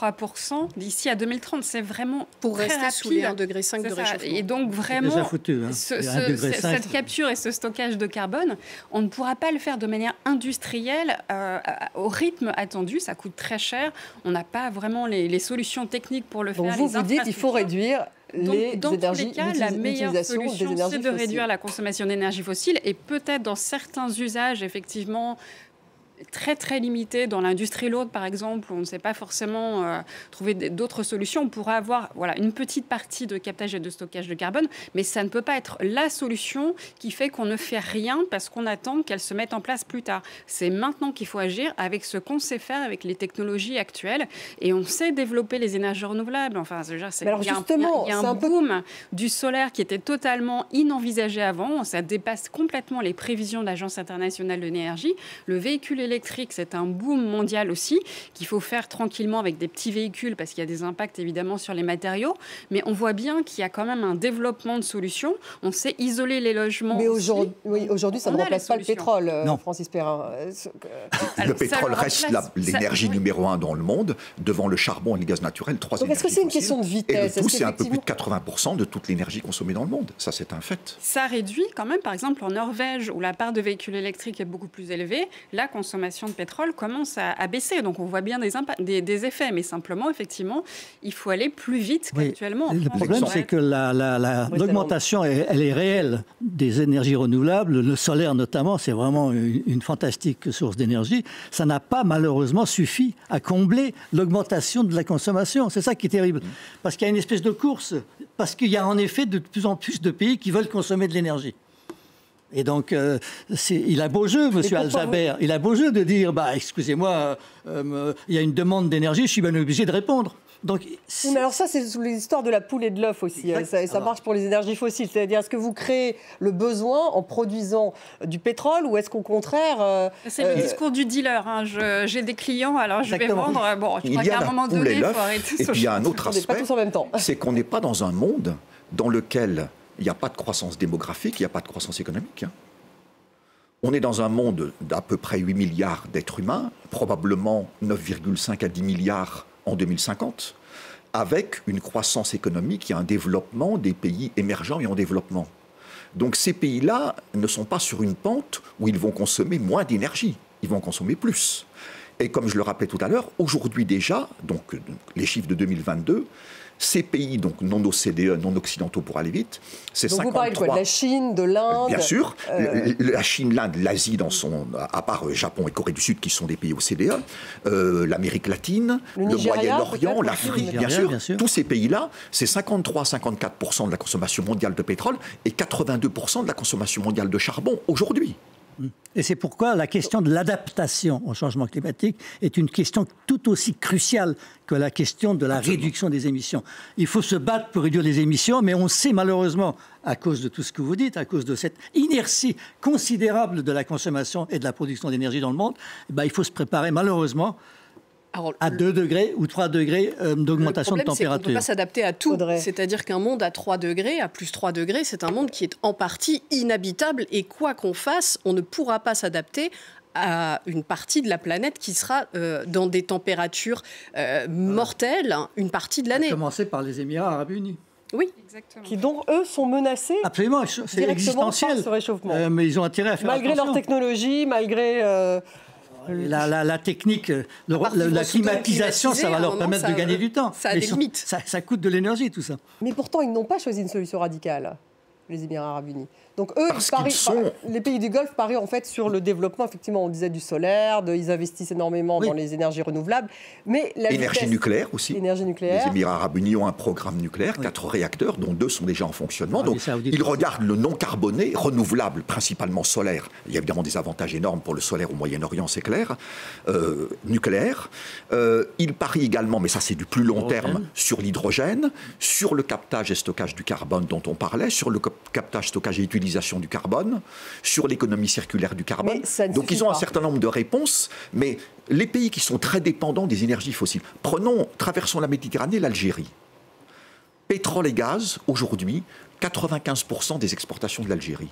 [SPEAKER 6] 43% d'ici à 2030. C'est vraiment
[SPEAKER 7] pour rester
[SPEAKER 6] rapide.
[SPEAKER 7] Sous les 1,5 de réchauffement.
[SPEAKER 6] Et donc vraiment,
[SPEAKER 4] déjà foutu,
[SPEAKER 6] cette capture et ce stockage de carbone, on ne pourra pas le faire de manière industrielle au rythme attendu. Ça coûte très cher. On n'a pas vraiment les solutions techniques pour le faire.
[SPEAKER 3] Donc vous dites qu'il faut réduire
[SPEAKER 6] dans tous les cas, la meilleure solution, c'est de réduire la consommation d'énergie fossile et peut-être dans certains usages, effectivement, très très limité dans l'industrie lourde par exemple, on ne sait pas forcément trouver d'autres solutions. On pourra avoir une petite partie de captage et de stockage de carbone, mais ça ne peut pas être la solution qui fait qu'on ne fait rien parce qu'on attend qu'elle se mette en place plus tard. C'est maintenant qu'il faut agir avec ce qu'on sait faire, avec les technologies actuelles, et on sait développer les énergies renouvelables. Enfin, il y a un boom du solaire qui était totalement inenvisagé avant. Ça dépasse complètement les prévisions de l'Agence internationale de l'énergie. Le véhicule électrique, c'est un boom mondial aussi, qu'il faut faire tranquillement avec des petits véhicules parce qu'il y a des impacts évidemment sur les matériaux. Mais on voit bien qu'il y a quand même un développement de solutions. On sait isoler les logements.
[SPEAKER 3] Mais aujourd'hui, ça ne remplace pas le pétrole, Francis Perrin.
[SPEAKER 8] Le pétrole reste l'énergie numéro 1 dans le monde, devant le charbon et le gaz naturel, 3 énergies.
[SPEAKER 3] Est-ce que c'est une question de vitesse?
[SPEAKER 8] Et le tout, c'est un peu plus de 80% de toute l'énergie consommée dans le monde. Ça, c'est un fait.
[SPEAKER 6] Ça réduit quand même, par exemple, en Norvège, où la part de véhicules électriques est beaucoup plus élevée, la consommation de pétrole commence à baisser. Donc, on voit bien des effets. Mais simplement, effectivement, il faut aller plus vite qu'actuellement.
[SPEAKER 4] Le problème, c'est que l'augmentation, elle est réelle des énergies renouvelables. Le solaire, notamment, c'est vraiment une fantastique source d'énergie. Ça n'a pas, malheureusement, suffi à combler l'augmentation de la consommation. C'est ça qui est terrible. Parce qu'il y a une espèce de course. Parce qu'il y a en effet de plus en plus de pays qui veulent consommer de l'énergie. Et donc, il a beau jeu, M. Al-Jaber. Il a beau jeu de dire, excusez-moi, il y a une demande d'énergie, je suis bien obligé de répondre. Donc,
[SPEAKER 3] mais alors ça, c'est sous l'histoire de la poule et de l'œuf aussi. Ça marche pour les énergies fossiles. C'est-à-dire, est-ce que vous créez le besoin en produisant du pétrole ou est-ce qu'au contraire...
[SPEAKER 6] C'est le discours du dealer. J'ai des clients, alors je vais vendre. Bon, je crois qu'à un moment donné, il faut arrêter.
[SPEAKER 8] Et puis il y a un autre aspect,
[SPEAKER 3] pas tous en même temps.
[SPEAKER 8] C'est qu'on n'est pas dans un monde dans lequel il n'y a pas de croissance démographique, il n'y a pas de croissance économique. On est dans un monde d'à peu près 8 milliards d'êtres humains, probablement 9,5 à 10 milliards en 2050, avec une croissance économique et un développement des pays émergents et en développement. Donc ces pays-là ne sont pas sur une pente où ils vont consommer moins d'énergie, ils vont consommer plus. Et comme je le rappelais tout à l'heure, aujourd'hui déjà, donc les chiffres de 2022, ces pays, donc non OCDE, non occidentaux pour aller vite, c'est 53...
[SPEAKER 3] Donc vous parlez de quoi? De la Chine, de l'Inde?
[SPEAKER 8] Bien sûr. La Chine, l'Inde, l'Asie, à part Japon et Corée du Sud, qui sont des pays OCDE, l'Amérique latine, le Moyen-Orient, l'Afrique, bien sûr. Tous ces pays-là, c'est 53-54% de la consommation mondiale de pétrole et 82% de la consommation mondiale de charbon aujourd'hui.
[SPEAKER 4] Et c'est pourquoi la question de l'adaptation au changement climatique est une question tout aussi cruciale que la question de la réduction des émissions. Il faut se battre pour réduire les émissions, mais on sait malheureusement, à cause de tout ce que vous dites, à cause de cette inertie considérable de la consommation et de la production d'énergie dans le monde, il faut se préparer malheureusement à 2 degrés ou 3 degrés d'augmentation de température. Le problème, c'est qu'on ne peut
[SPEAKER 7] pas s'adapter à tout. C'est-à-dire qu'un monde à 3 degrés, à plus 3 degrés, c'est un monde qui est en partie inhabitable. Et quoi qu'on fasse, on ne pourra pas s'adapter à une partie de la planète qui sera dans des températures mortelles une partie de l'année.
[SPEAKER 4] À commencer par les Émirats arabes unis.
[SPEAKER 7] Oui,
[SPEAKER 3] exactement. Qui donc, eux, sont menacés
[SPEAKER 4] absolument, c'est existentiel
[SPEAKER 3] par ce réchauffement.
[SPEAKER 4] Mais ils ont intérêt à faire
[SPEAKER 3] malgré
[SPEAKER 4] attention.
[SPEAKER 3] Leur technologie, malgré...
[SPEAKER 4] La technique, la climatisation, ça va leur permettre de gagner du temps.
[SPEAKER 7] Ça a des limites.
[SPEAKER 4] Ça coûte de l'énergie, tout ça.
[SPEAKER 3] Mais pourtant, ils n'ont pas choisi une solution radicale, les Émirats arabes unis. Donc eux, les pays du Golfe parient en fait sur le développement, effectivement, on disait du solaire, ils investissent énormément dans les énergies renouvelables. Mais
[SPEAKER 8] énergie nucléaire aussi.
[SPEAKER 3] Énergie nucléaire.
[SPEAKER 8] Les Émirats arabes unis ont un programme nucléaire, 4 réacteurs, dont 2 sont déjà en fonctionnement. Donc ils regardent le non carboné, renouvelable, principalement solaire. Il y a évidemment des avantages énormes pour le solaire au Moyen-Orient, c'est clair. Nucléaire. Ils parient également, mais ça c'est du plus long terme, sur l'hydrogène, sur le captage et stockage du carbone dont on parlait, sur le captage, stockage et utilisation du carbone, sur l'économie circulaire du carbone. Donc ils ont un certain nombre de réponses, mais les pays qui sont très dépendants des énergies fossiles, traversons la Méditerranée, l'Algérie. Pétrole et gaz, aujourd'hui, 95% des exportations de l'Algérie.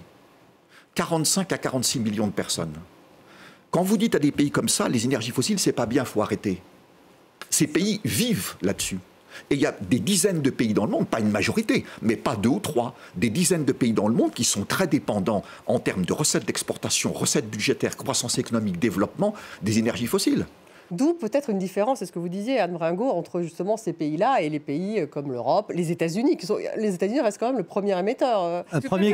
[SPEAKER 8] 45 à 46 millions de personnes. Quand vous dites à des pays comme ça, les énergies fossiles, c'est pas bien, il faut arrêter. Ces pays vivent là-dessus. Et il y a des dizaines de pays dans le monde, pas une majorité, mais pas 2 ou 3, des dizaines de pays dans le monde qui sont très dépendants en termes de recettes d'exportation, recettes budgétaires, croissance économique, développement des énergies fossiles.
[SPEAKER 3] D'où peut-être une différence, c'est ce que vous disiez, Anne Bringot, entre justement ces pays-là et les pays comme l'Europe, les États-Unis. Les États-Unis restent quand même le premier émetteur.
[SPEAKER 4] Premier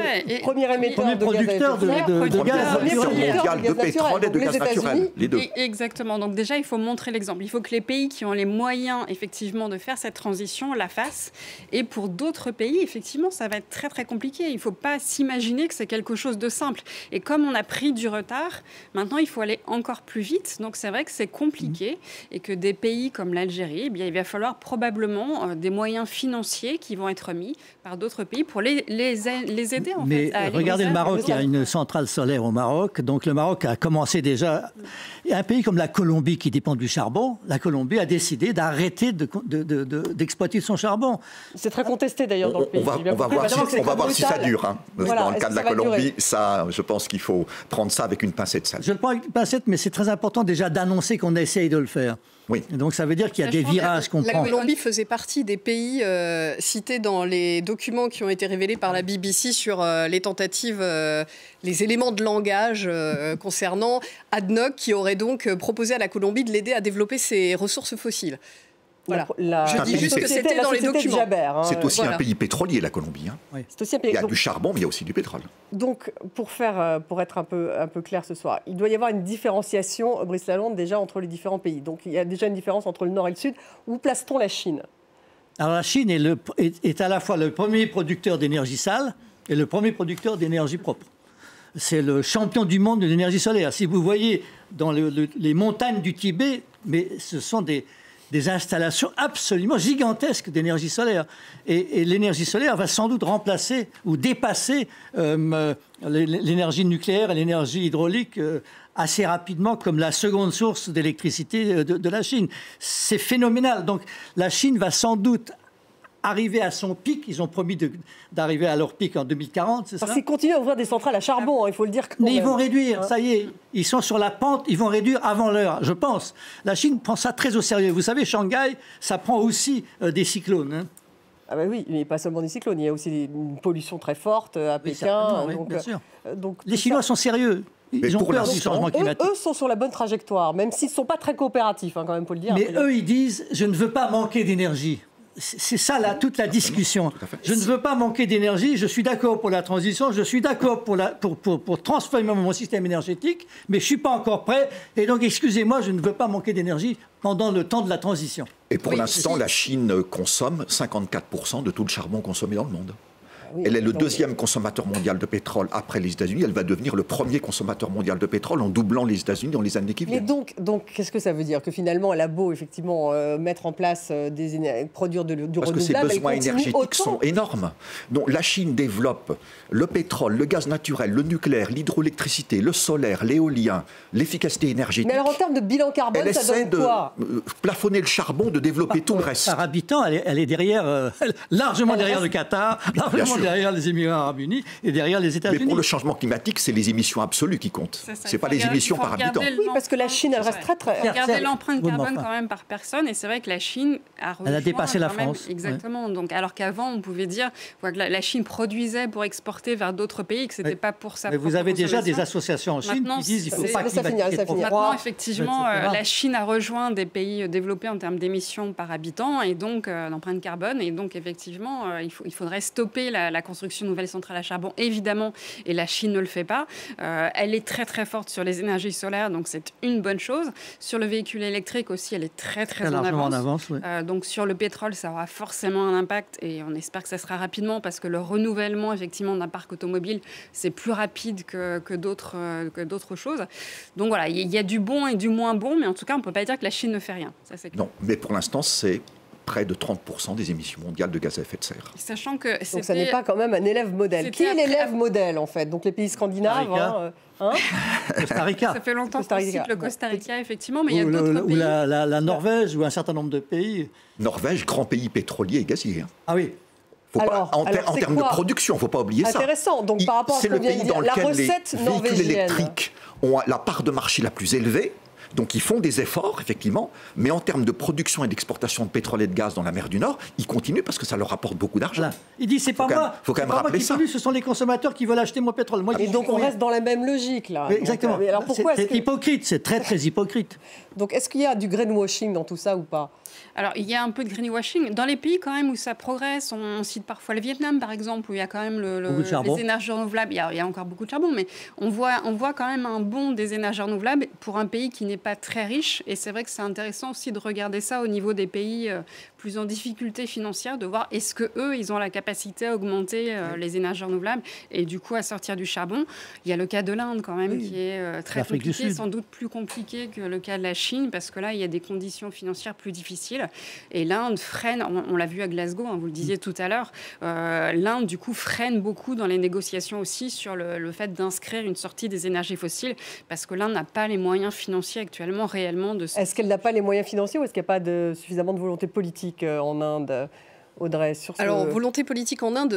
[SPEAKER 4] producteur de gaz
[SPEAKER 8] mondial, de pétrole et de gaz naturel. Les deux.
[SPEAKER 6] Exactement. Donc déjà, il faut montrer l'exemple. Il faut que les pays qui ont les moyens, effectivement, de faire cette transition la fassent. Et pour d'autres pays, effectivement, ça va être très, très compliqué. Il ne faut pas s'imaginer que c'est quelque chose de simple. Et comme on a pris du retard, maintenant, il faut aller encore plus vite. Donc c'est vrai que c'est compliqué. Et que des pays comme l'Algérie, il va falloir probablement des moyens financiers qui vont être mis par d'autres pays pour les aider en fait.
[SPEAKER 4] Mais regardez le Maroc, il y a une centrale solaire au Maroc. Donc le Maroc a commencé déjà. Un pays comme la Colombie qui dépend du charbon, la Colombie a décidé d'arrêter d'exploiter son charbon.
[SPEAKER 3] C'est très contesté d'ailleurs dans le pays.
[SPEAKER 8] On va voir si ça dure. Hein. Voilà, dans le cas de la Colombie, ça, je pense qu'il faut prendre ça avec une pincette sale.
[SPEAKER 4] Je le prends avec une pincette, mais c'est très important déjà d'annoncer qu'on essaye de le faire.
[SPEAKER 8] Oui.
[SPEAKER 4] Et donc ça veut dire qu'il y a des virages qu'on prend.
[SPEAKER 7] La Colombie faisait partie des pays cités dans les documents qui ont été révélés par la BBC sur les tentatives, les éléments de langage concernant ADNOC, qui aurait donc proposé à la Colombie de l'aider à développer ses ressources fossiles. Voilà. Je dis juste que c'était dans les documents.
[SPEAKER 8] C'est aussi un pays pétrolier, la Colombie. Hein. Oui. Il y a du charbon, mais il y a aussi du pétrole.
[SPEAKER 3] Donc, pour être un peu clair ce soir, il doit y avoir une différenciation, Brice Lalonde, déjà entre les différents pays. Donc, il y a déjà une différence entre le Nord et le Sud. Où place-t-on la Chine?
[SPEAKER 4] Alors, la Chine est à la fois le premier producteur d'énergie sale et le premier producteur d'énergie propre. C'est le champion du monde de l'énergie solaire. Si vous voyez dans les montagnes du Tibet, mais ce sont des installations absolument gigantesques d'énergie solaire. Et l'énergie solaire va sans doute remplacer ou dépasser l'énergie nucléaire et l'énergie hydraulique assez rapidement comme la seconde source d'électricité de la Chine. C'est phénoménal. Donc la Chine va sans doute arriver à son pic. Ils ont promis d'arriver à leur pic en 2040, c'est ça?
[SPEAKER 3] Parce qu'ils continuent à ouvrir des centrales à charbon, il faut le dire.
[SPEAKER 4] Mais ils vont réduire, ça y est. Ils sont sur la pente, ils vont réduire avant l'heure, je pense. La Chine prend ça très au sérieux. Vous savez, Shanghai, ça prend aussi des cyclones. Hein.
[SPEAKER 3] Ah ben oui, mais pas seulement des cyclones, il y a aussi une pollution très forte à Pékin.
[SPEAKER 4] Oui, bien sûr. Les Chinois sont sérieux. Ils ont peur du changement climatique.
[SPEAKER 3] Eux sont sur la bonne trajectoire, même s'ils ne sont pas très coopératifs, quand même, pour le dire.
[SPEAKER 4] Mais eux, ils disent, je ne veux pas manquer d'énergie. C'est ça, toute la discussion. Je ne veux pas manquer d'énergie, je suis d'accord pour la transition, je suis d'accord pour transformer mon système énergétique, mais je ne suis pas encore prêt. Et donc, excusez-moi, je ne veux pas manquer d'énergie pendant le temps de la transition.
[SPEAKER 8] Et pour l'instant, la Chine consomme 54% de tout le charbon consommé dans le monde. Elle est le deuxième consommateur mondial de pétrole après les États-Unis. Elle va devenir le premier consommateur mondial de pétrole en doublant les États-Unis dans les années qui viennent.
[SPEAKER 3] Mais donc qu'est-ce que ça veut dire? Que finalement, elle a beau effectivement mettre en place produire du renouvelable.
[SPEAKER 8] Parce que ses besoins énergétiques sont énormes. Donc la Chine développe le pétrole, le gaz naturel, le nucléaire, l'hydroélectricité, le solaire, l'éolien, l'efficacité énergétique.
[SPEAKER 3] Mais alors en termes de bilan carbone,
[SPEAKER 8] elle
[SPEAKER 3] ça donne quoi?
[SPEAKER 8] Elle essaie de plafonner le charbon, de développer tout le reste.
[SPEAKER 4] Par habitant, elle est derrière, largement derrière le Qatar, largement derrière les Émirats Arabes Unis et derrière les États-Unis.
[SPEAKER 8] Mais pour le changement climatique, c'est les émissions absolues qui comptent. C'est pas les émissions par habitant.
[SPEAKER 3] Oui, parce que la Chine, elle reste très...
[SPEAKER 6] Regardez l'empreinte carbone quand même par personne, et c'est vrai que la Chine
[SPEAKER 4] elle a dépassé la France.
[SPEAKER 6] Exactement. Ouais. Donc, alors qu'avant, on pouvait dire que la Chine produisait pour exporter vers d'autres pays, que ce n'était pas pour ça.
[SPEAKER 4] Mais vous avez déjà des associations en Chine qui disent qu'il ne faut pas climatiser trop froid.
[SPEAKER 6] Maintenant, effectivement, la Chine a rejoint des pays développés en termes d'émissions par habitant, et donc l'empreinte carbone. Et donc, effectivement, il faudrait stopper la construction de nouvelles centrales à charbon, évidemment, et la Chine ne le fait pas. Elle est très très forte sur les énergies solaires, donc c'est une bonne chose. Sur le véhicule électrique aussi, elle est très très en avance.
[SPEAKER 4] Oui.
[SPEAKER 6] Donc sur le pétrole, ça aura forcément un impact, et on espère que ça sera rapidement, parce que le renouvellement effectivement d'un parc automobile, c'est plus rapide que d'autres choses. Donc voilà, il y a du bon et du moins bon, mais en tout cas, on ne peut pas dire que la Chine ne fait rien. Ça, c'est clair.
[SPEAKER 8] Non, mais pour l'instant, c'est près de 30% des émissions mondiales de gaz à effet de serre.
[SPEAKER 6] Sachant que
[SPEAKER 3] donc ça n'est pas quand même un élève modèle. Qui est l'élève modèle, en fait? Donc les pays scandinaves,
[SPEAKER 4] Costa Rica.
[SPEAKER 6] Ça fait longtemps qu'on cite le Costa Rica, effectivement, mais il y a d'autres pays.
[SPEAKER 4] Ou la Norvège, ou un certain nombre de pays.
[SPEAKER 8] Norvège, grand pays pétrolier et gazier.
[SPEAKER 4] Ah oui.
[SPEAKER 8] En termes de production, il ne faut pas oublier ça.
[SPEAKER 3] Intéressant. Donc par rapport à ce qu'on vient de dire, la recette norvégienne.
[SPEAKER 8] Les véhicules électriques ont la part de marché la plus élevée. Donc ils font des efforts, effectivement, mais en termes de production et d'exportation de pétrole et de gaz dans la mer du Nord, ils continuent parce que ça leur rapporte beaucoup d'argent.
[SPEAKER 4] Voilà. Il dit, c'est pas moi,
[SPEAKER 8] faut quand même rappeler ça.
[SPEAKER 4] Ce sont les consommateurs qui veulent acheter mon pétrole. Moi,
[SPEAKER 3] et donc on reste dans la même logique, là.
[SPEAKER 4] Oui, exactement.
[SPEAKER 3] Alors pourquoi
[SPEAKER 4] c'est hypocrite, c'est très très hypocrite.
[SPEAKER 3] Donc est-ce qu'il y a du greenwashing dans tout ça ou pas?
[SPEAKER 6] Alors, il y a un peu de greenwashing. Dans les pays, quand même, où ça progresse, on cite parfois le Vietnam, par exemple, où il y a quand même les énergies renouvelables. Il y a encore beaucoup de charbon, mais on voit quand même un bond des énergies renouvelables pour un pays qui n'est pas très riche. Et c'est vrai que c'est intéressant aussi de regarder ça au niveau des pays plus en difficulté financière, de voir est-ce qu'eux, ils ont la capacité à augmenter les énergies renouvelables et du coup à sortir du charbon. Il y a le cas de l'Inde, quand même, qui est très compliqué, sans doute plus compliqué que le cas de la Chine, parce que là, il y a des conditions financières plus difficiles. Et l'Inde freine, on l'a vu à Glasgow, vous le disiez tout à l'heure, l'Inde, du coup, freine beaucoup dans les négociations aussi sur le fait d'inscrire une sortie des énergies fossiles, parce que l'Inde n'a pas les moyens financiers actuellement réellement de...
[SPEAKER 3] Est-ce qu'elle n'a pas les moyens financiers ou est-ce qu'il n'y a pas suffisamment de volonté politique en Inde? Audrey, sur ce...
[SPEAKER 7] Alors, volonté politique en Inde,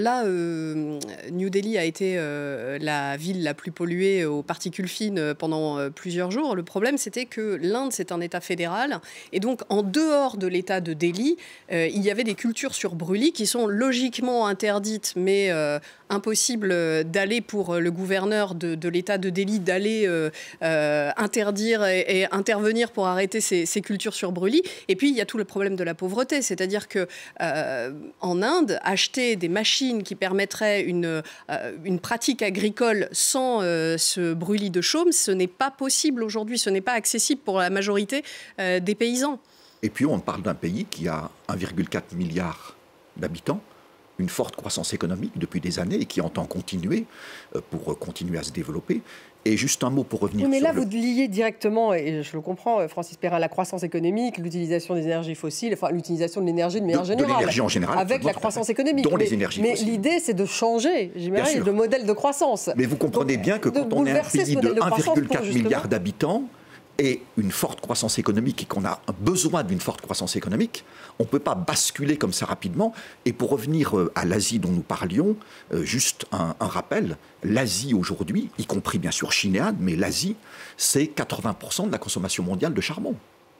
[SPEAKER 7] New Delhi a été la ville la plus polluée aux particules fines pendant plusieurs jours. Le problème, c'était que l'Inde, c'est un État fédéral. Et donc, en dehors de l'État de Delhi, il y avait des cultures sur brûlis qui sont logiquement interdites, mais impossible d'aller pour le gouverneur de l'État de Delhi, d'aller interdire et intervenir pour arrêter ces cultures sur brûlis. Et puis, il y a tout le problème de la pauvreté. C'est-à-dire que en Inde, acheter des machines qui permettraient une pratique agricole sans ce brûlis de chaume, ce n'est pas possible aujourd'hui, ce n'est pas accessible pour la majorité des paysans.
[SPEAKER 8] Et puis on parle d'un pays qui a 1,4 milliard d'habitants, une forte croissance économique depuis des années et qui entend continuer pour continuer à se développer. Et juste un mot pour revenir
[SPEAKER 3] mais là, vous liez directement, et je le comprends, Francis Perrin, la croissance économique, l'utilisation des énergies fossiles, enfin l'utilisation de l'énergie de manière générale.
[SPEAKER 8] De l'énergie en général.
[SPEAKER 3] Avec la croissance économique.
[SPEAKER 8] Dont les énergies fossiles.
[SPEAKER 3] Mais l'idée, c'est de changer, j'imagine, le modèle de croissance.
[SPEAKER 8] Mais vous comprenez bien que quand on est un pays de 1,4 milliard d'habitants, et une forte croissance économique et qu'on a besoin d'une forte croissance économique, on ne peut pas basculer comme ça rapidement. Et pour revenir à l'Asie dont nous parlions, juste un rappel, l'Asie aujourd'hui, y compris bien sûr Chine et Inde, mais l'Asie, c'est 80% de la consommation mondiale de charbon.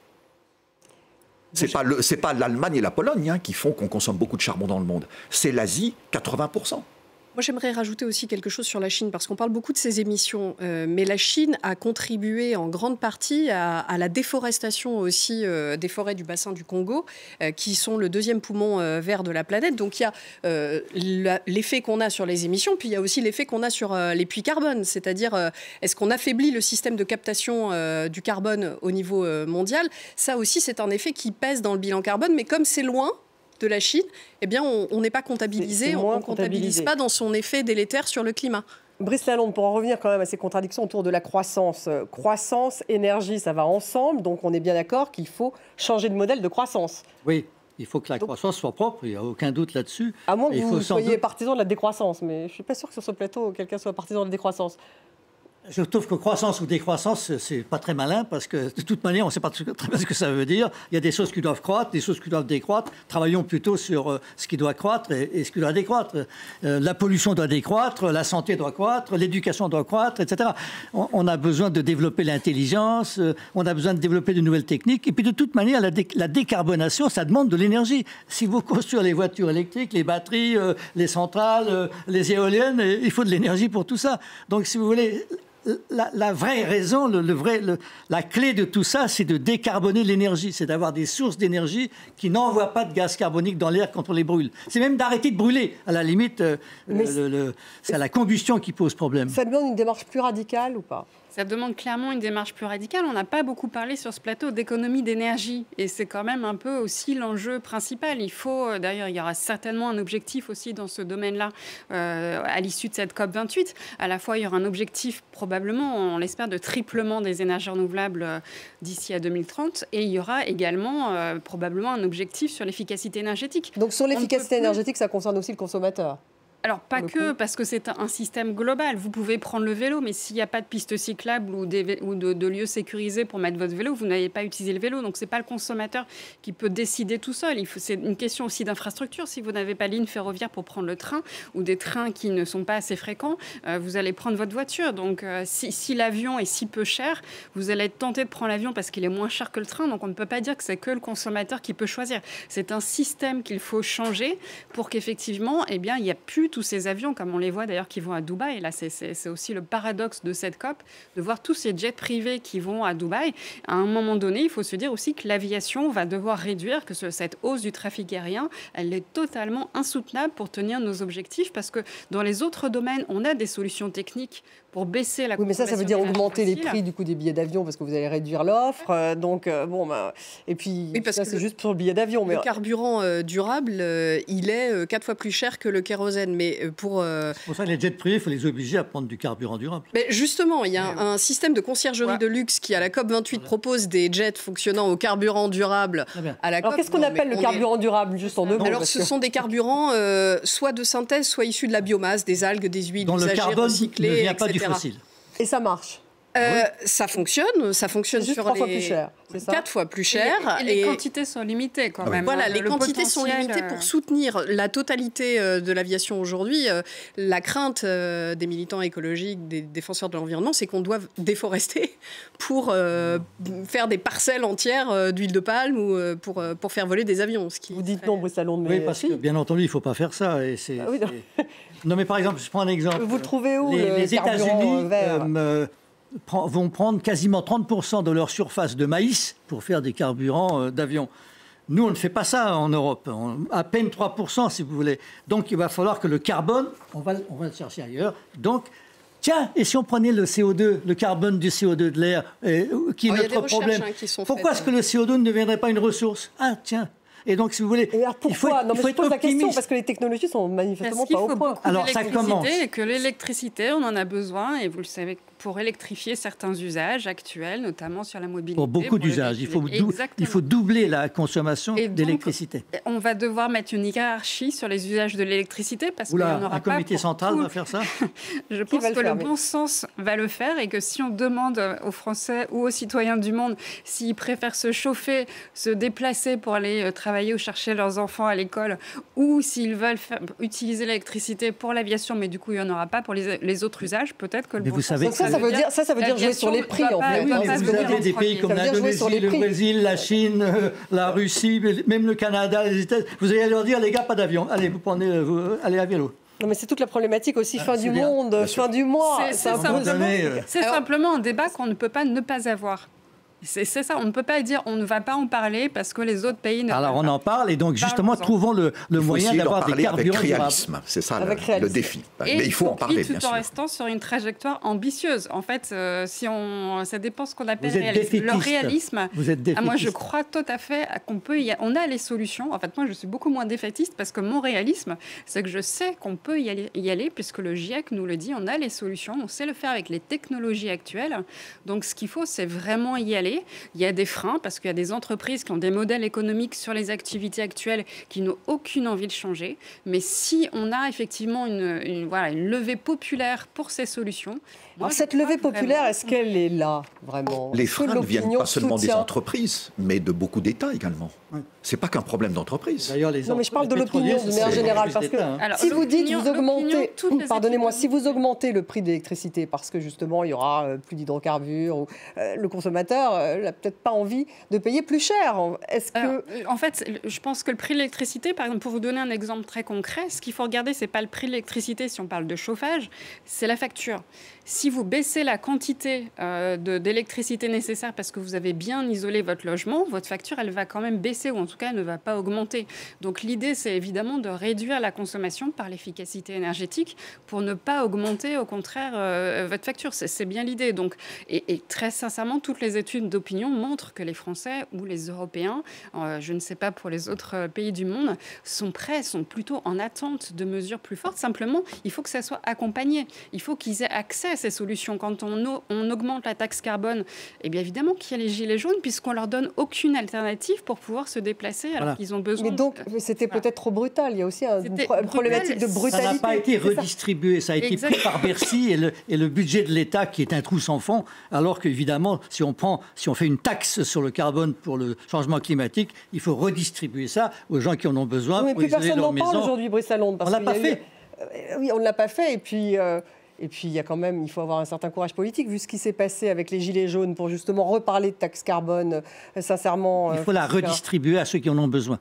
[SPEAKER 8] C'est pas l'Allemagne et la Pologne qui font qu'on consomme beaucoup de charbon dans le monde. C'est l'Asie, 80%.
[SPEAKER 7] Moi, j'aimerais rajouter aussi quelque chose sur la Chine, parce qu'on parle beaucoup de ses émissions, mais la Chine a contribué en grande partie à la déforestation aussi des forêts du bassin du Congo, qui sont le deuxième poumon vert de la planète. Donc, il y a l'effet qu'on a sur les émissions, puis il y a aussi l'effet qu'on a sur les puits carbone, c'est-à-dire est-ce qu'on affaiblit le système de captation du carbone au niveau mondial? Ça aussi, c'est un effet qui pèse dans le bilan carbone, mais comme c'est loin de la Chine, eh bien, on n'est pas comptabilisé, on ne comptabilise pas dans son effet délétère sur le climat.
[SPEAKER 3] Brice Lalonde, pour en revenir quand même à ces contradictions autour de la croissance. Croissance, énergie, ça va ensemble, donc on est bien d'accord qu'il faut changer de modèle de croissance.
[SPEAKER 4] Oui, il faut que la croissance soit propre, il n'y a aucun doute là-dessus.
[SPEAKER 3] À moins que vous soyez partisan de la décroissance, mais je ne suis pas sûr que sur ce plateau, quelqu'un soit partisan de la décroissance.
[SPEAKER 4] Je trouve que croissance ou décroissance, c'est pas très malin parce que de toute manière, on ne sait pas très bien ce que ça veut dire. Il y a des choses qui doivent croître, des choses qui doivent décroître. Travaillons plutôt sur ce qui doit croître et ce qui doit décroître. La pollution doit décroître, la santé doit croître, l'éducation doit croître, etc. On a besoin de développer l'intelligence, on a besoin de développer de nouvelles techniques. Et puis de toute manière, la décarbonation, ça demande de l'énergie. Si vous construisez les voitures électriques, les batteries, les centrales, les éoliennes, il faut de l'énergie pour tout ça. Donc si vous voulez... La vraie raison, la clé de tout ça, c'est de décarboner l'énergie. C'est d'avoir des sources d'énergie qui n'envoient pas de gaz carbonique dans l'air quand on les brûle. C'est même d'arrêter de brûler. À la limite, c'est la combustion qui pose problème.
[SPEAKER 3] Ça demande une démarche plus radicale ou pas ?
[SPEAKER 6] Ça demande clairement une démarche plus radicale. On n'a pas beaucoup parlé sur ce plateau d'économie d'énergie. Et c'est quand même un peu aussi l'enjeu principal. Il faut, d'ailleurs, il y aura certainement un objectif aussi dans ce domaine-là à l'issue de cette COP28. À la fois, il y aura un objectif probablement, on l'espère, de triplement des énergies renouvelables d'ici à 2030. Et il y aura également probablement un objectif sur l'efficacité énergétique.
[SPEAKER 3] Donc sur l'efficacité énergétique, ça concerne aussi le consommateur ?
[SPEAKER 6] Alors, pas que, parce que c'est un système global. Vous pouvez prendre le vélo, mais s'il n'y a pas de piste cyclable ou de lieux sécurisés pour mettre votre vélo, vous n'allez pas utiliser le vélo. Donc, ce n'est pas le consommateur qui peut décider tout seul. C'est une question aussi d'infrastructure. Si vous n'avez pas de ligne ferroviaire pour prendre le train ou des trains qui ne sont pas assez fréquents, vous allez prendre votre voiture. Donc, si l'avion est si peu cher, vous allez être tenté de prendre l'avion parce qu'il est moins cher que le train. Donc, on ne peut pas dire que c'est que le consommateur qui peut choisir. C'est un système qu'il faut changer pour qu'effectivement, eh bien, il n'y a plus tous ces avions, comme on les voit d'ailleurs, qui vont à Dubaï. Et là, c'est aussi le paradoxe de cette COP, de voir tous ces jets privés qui vont à Dubaï. À un moment donné, il faut se dire aussi que l'aviation va devoir réduire, que cette hausse du trafic aérien, elle est totalement insoutenable pour tenir nos objectifs, parce que dans les autres domaines, on a des solutions techniques pour baisser la consommation.
[SPEAKER 3] Oui, mais ça veut dire augmenter les prix du coup des billets d'avion parce que vous allez réduire l'offre. Et puis
[SPEAKER 7] oui, parce
[SPEAKER 3] ça, c'est juste pour le billet d'avion.
[SPEAKER 7] Le carburant durable, il est 4 fois plus cher que le kérosène. Mais
[SPEAKER 4] c'est pour ça que les jets privés, il faut les obliger à prendre du carburant durable.
[SPEAKER 7] Mais justement, il y a un système de conciergerie de luxe qui, à la COP28, propose des jets fonctionnant au carburant durable. À la COP.
[SPEAKER 3] Alors, qu'est-ce qu'on appelle le carburant durable, juste en deux mots?
[SPEAKER 7] Alors, ce sont des carburants soit de synthèse, soit issus de la biomasse, des algues, des huiles usagées, recyclées,
[SPEAKER 4] ne vient pas
[SPEAKER 7] etc.
[SPEAKER 4] du fossile.
[SPEAKER 3] Et ça marche?
[SPEAKER 7] Ça fonctionne
[SPEAKER 3] juste
[SPEAKER 7] sur
[SPEAKER 3] 3 fois plus cher.
[SPEAKER 7] 4 fois plus cher.
[SPEAKER 6] Et les quantités sont limitées quand même.
[SPEAKER 7] Voilà, les quantités sont limitées pour soutenir la totalité de l'aviation aujourd'hui. La crainte des militants écologiques, des défenseurs de l'environnement, c'est qu'on doive déforester pour faire des parcelles entières d'huile de palme ou pour faire voler des avions.
[SPEAKER 3] Vous dites non, Brice Lalonde,
[SPEAKER 4] mais... Oui, parce que bien entendu, il ne faut pas faire ça. Et non, mais par exemple, je prends un exemple.
[SPEAKER 3] Vous le trouvez où,
[SPEAKER 4] les États-Unis vont prendre quasiment 30% de leur surface de maïs pour faire des carburants d'avion. Nous, on ne fait pas ça en Europe. À peine 3%, si vous voulez. Donc, il va falloir que le carbone, on va le chercher ailleurs. Donc, tiens, et si on prenait le CO2, le carbone du CO2 de l'air, qui est notre problème, pourquoi est-ce que le CO2 ne deviendrait pas une ressource? Ah, tiens. Et donc, si vous voulez,
[SPEAKER 3] il faut être pose la question parce que les technologies sont manifestement pas au point.
[SPEAKER 6] Alors, ça commence. Et que l'électricité, on en a besoin, et vous le savez pour électrifier certains usages actuels, notamment sur la mobilité.
[SPEAKER 4] Pour beaucoup d'usages. Il faut doubler la consommation d'électricité.
[SPEAKER 6] On va devoir mettre une hiérarchie sur les usages de l'électricité parce qu'il n'y en aura pas.
[SPEAKER 4] Un comité central va faire ça?
[SPEAKER 6] Je pense que le bon sens va le faire et que si on demande aux Français ou aux citoyens du monde s'ils préfèrent se chauffer, se déplacer pour aller travailler ou chercher leurs enfants à l'école, ou s'ils veulent utiliser l'électricité pour l'aviation, mais du coup il n'y en aura pas pour les autres usages, peut-être que le bon sens...
[SPEAKER 3] Ça veut dire jouer sur les prix, en fait.
[SPEAKER 4] Vous avez des pays comme l'Indonésie, le Brésil, la Chine, la Russie, même le Canada, les États-Unis. Vous allez leur dire, les gars, pas d'avion. Allez, allez à vélo.
[SPEAKER 3] Non, mais c'est toute la problématique aussi, fin du monde, fin du mois.
[SPEAKER 6] C'est simplement un débat qu'on ne peut pas ne pas avoir. C'est ça, on ne peut pas dire on ne va pas en parler parce que les autres pays ne
[SPEAKER 4] Alors on en parle et donc justement trouvons le moyen d'avoir des carburants
[SPEAKER 8] avec réalisme, c'est ça le défi.
[SPEAKER 6] Et
[SPEAKER 8] mais il faut en parler bien sûr.
[SPEAKER 6] Tout en restant sur une trajectoire ambitieuse. En fait, ça dépend ce qu'on appelle
[SPEAKER 4] le
[SPEAKER 6] réalisme.
[SPEAKER 4] Vous êtes défaitiste.
[SPEAKER 6] Moi je crois tout à fait on a les solutions. En fait, moi je suis beaucoup moins défaitiste parce que mon réalisme, c'est que je sais qu'on peut y aller puisque le GIEC nous le dit, on a les solutions, on sait le faire avec les technologies actuelles. Donc ce qu'il faut, c'est vraiment y aller. Il y a des freins parce qu'il y a des entreprises qui ont des modèles économiques sur les activités actuelles qui n'ont aucune envie de changer. Mais si on a effectivement une levée populaire pour ces solutions...
[SPEAKER 3] Alors cette levée populaire, est-ce qu'elle est là, vraiment?
[SPEAKER 8] Les freins ne viennent pas seulement des entreprises, mais de beaucoup d'États également. Oui. Ce n'est pas qu'un problème d'entreprise.
[SPEAKER 3] Non, mais je parle de l'opinion de manière générale. Parce que si vous dites, vous augmentez, pardonnez-moi, si vous augmentez le prix de l'électricité parce que justement, il y aura plus d'hydrocarbures, le consommateur n'a peut-être pas envie de payer plus cher. Est-ce que...
[SPEAKER 6] En fait, je pense que le prix de l'électricité, par exemple, pour vous donner un exemple très concret, ce qu'il faut regarder, ce n'est pas le prix de l'électricité si on parle de chauffage, c'est la facture. Si vous baissez la quantité d'électricité nécessaire parce que vous avez bien isolé votre logement, votre facture, elle va quand même baisser ou en tout cas, elle ne va pas augmenter. Donc l'idée, c'est évidemment de réduire la consommation par l'efficacité énergétique pour ne pas augmenter, au contraire, votre facture. C'est bien l'idée. Donc, et très sincèrement, toutes les études d'opinion montrent que les Français ou les Européens, je ne sais pas pour les autres pays du monde, sont plutôt en attente de mesures plus fortes. Simplement, il faut que ça soit accompagné. Il faut qu'ils aient accès à ces solutions. Quand on augmente la taxe carbone, eh bien évidemment qu'il y a les gilets jaunes puisqu'on leur donne aucune alternative pour pouvoir se déplacer alors qu'ils ont besoin.
[SPEAKER 3] Mais donc, c'était peut-être trop brutal. Il y a aussi une problématique de brutalité.
[SPEAKER 4] Ça n'a pas été redistribué. Ça a été pris par Bercy et le budget de l'État qui est un trou sans fond. Alors qu'évidemment, si on fait une taxe sur le carbone pour le changement climatique, il faut redistribuer ça aux gens qui en ont besoin.
[SPEAKER 3] Oui, mais plus personne n'en parle aujourd'hui, Brice Lalonde.
[SPEAKER 4] On ne l'a pas fait.
[SPEAKER 3] Oui, on ne l'a pas fait. Et puis, il y a quand même, il faut avoir un certain courage politique, vu ce qui s'est passé avec les Gilets jaunes, pour justement reparler de taxe carbone, sincèrement.
[SPEAKER 4] Il faut la redistribuer à ceux qui en ont besoin.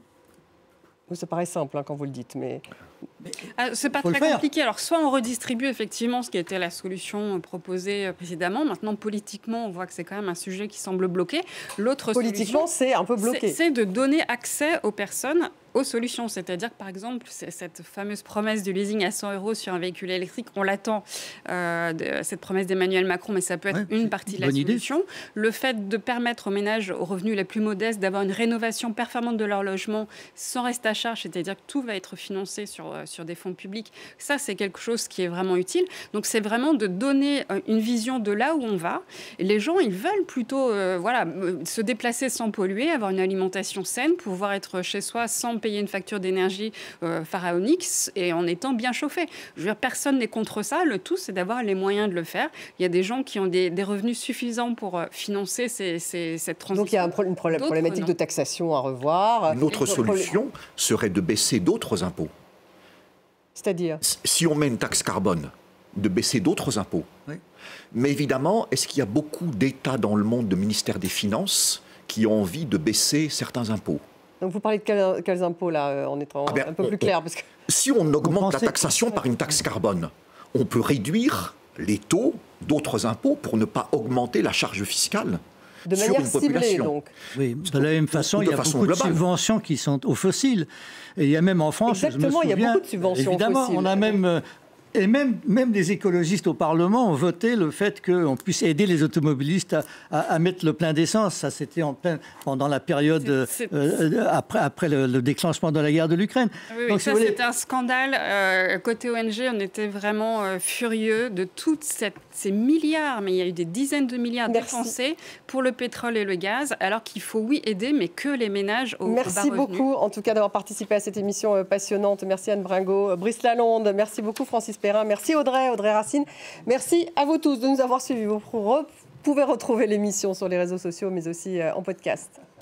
[SPEAKER 3] Ça paraît simple quand vous le dites, mais...
[SPEAKER 6] C'est pas très compliqué. Alors, soit on redistribue effectivement ce qui était la solution proposée précédemment. Maintenant, politiquement, on voit que c'est quand même un sujet qui semble bloqué. L'autre
[SPEAKER 3] politiquement, c'est un peu bloqué.
[SPEAKER 6] C'est de donner accès aux personnes aux solutions. C'est-à-dire que, par exemple, cette fameuse promesse du leasing à 100 € sur un véhicule électrique, on l'attend, cette promesse d'Emmanuel Macron, mais ça peut être une partie de la solution. Idée. Le fait de permettre aux ménages aux revenus les plus modestes d'avoir une rénovation performante de leur logement sans reste à charge, c'est-à-dire que tout va être financé sur des fonds publics, ça, c'est quelque chose qui est vraiment utile. Donc, c'est vraiment de donner une vision de là où on va. Et les gens, ils veulent plutôt se déplacer sans polluer, avoir une alimentation saine, pouvoir être chez soi sans payer une facture d'énergie pharaonique et en étant bien chauffé. Je veux dire, personne n'est contre ça. Le tout, c'est d'avoir les moyens de le faire. Il y a des gens qui ont des revenus suffisants pour financer cette transition.
[SPEAKER 3] Donc, il y a une problématique de taxation à revoir.
[SPEAKER 8] Une autre solution serait de baisser d'autres impôts.
[SPEAKER 3] C'est-à-dire ?
[SPEAKER 8] Si on met une taxe carbone, de baisser d'autres impôts. Oui. Mais évidemment, est-ce qu'il y a beaucoup d'États dans le monde, de ministères des Finances, qui ont envie de baisser certains impôts ?
[SPEAKER 3] Donc vous parlez de quels impôts, là, en étant un peu plus clair parce que...
[SPEAKER 8] Si on augmente la taxation par une taxe carbone, on peut réduire les taux d'autres impôts pour ne pas augmenter la charge fiscale.
[SPEAKER 3] De manière ciblée, donc.
[SPEAKER 4] Oui, de la même façon, il y a beaucoup de subventions qui sont aux fossiles. Et il y a même en France,
[SPEAKER 3] exactement,
[SPEAKER 4] je me souviens,
[SPEAKER 3] il y a beaucoup de subventions
[SPEAKER 4] évidemment,
[SPEAKER 3] fossiles.
[SPEAKER 4] On a même Et même les écologistes au Parlement ont voté le fait qu'on puisse aider les automobilistes à mettre le plein d'essence. Ça, c'était pendant la période après le déclenchement de la guerre de l'Ukraine.
[SPEAKER 6] Oui, donc, ça, c'était un scandale. Côté ONG, on était vraiment furieux de toutes ces milliards, mais il y a eu des dizaines de milliards dépensés pour le pétrole et le gaz, alors qu'il faut, oui, aider, mais que les ménages aux bas revenus.
[SPEAKER 3] Merci beaucoup, en tout cas, d'avoir participé à cette émission passionnante. Merci Anne Bringot, Brice Lalonde, merci beaucoup Francis Perrin, merci Audrey Racine. Merci à vous tous de nous avoir suivis. Vous pouvez retrouver l'émission sur les réseaux sociaux, mais aussi en podcast.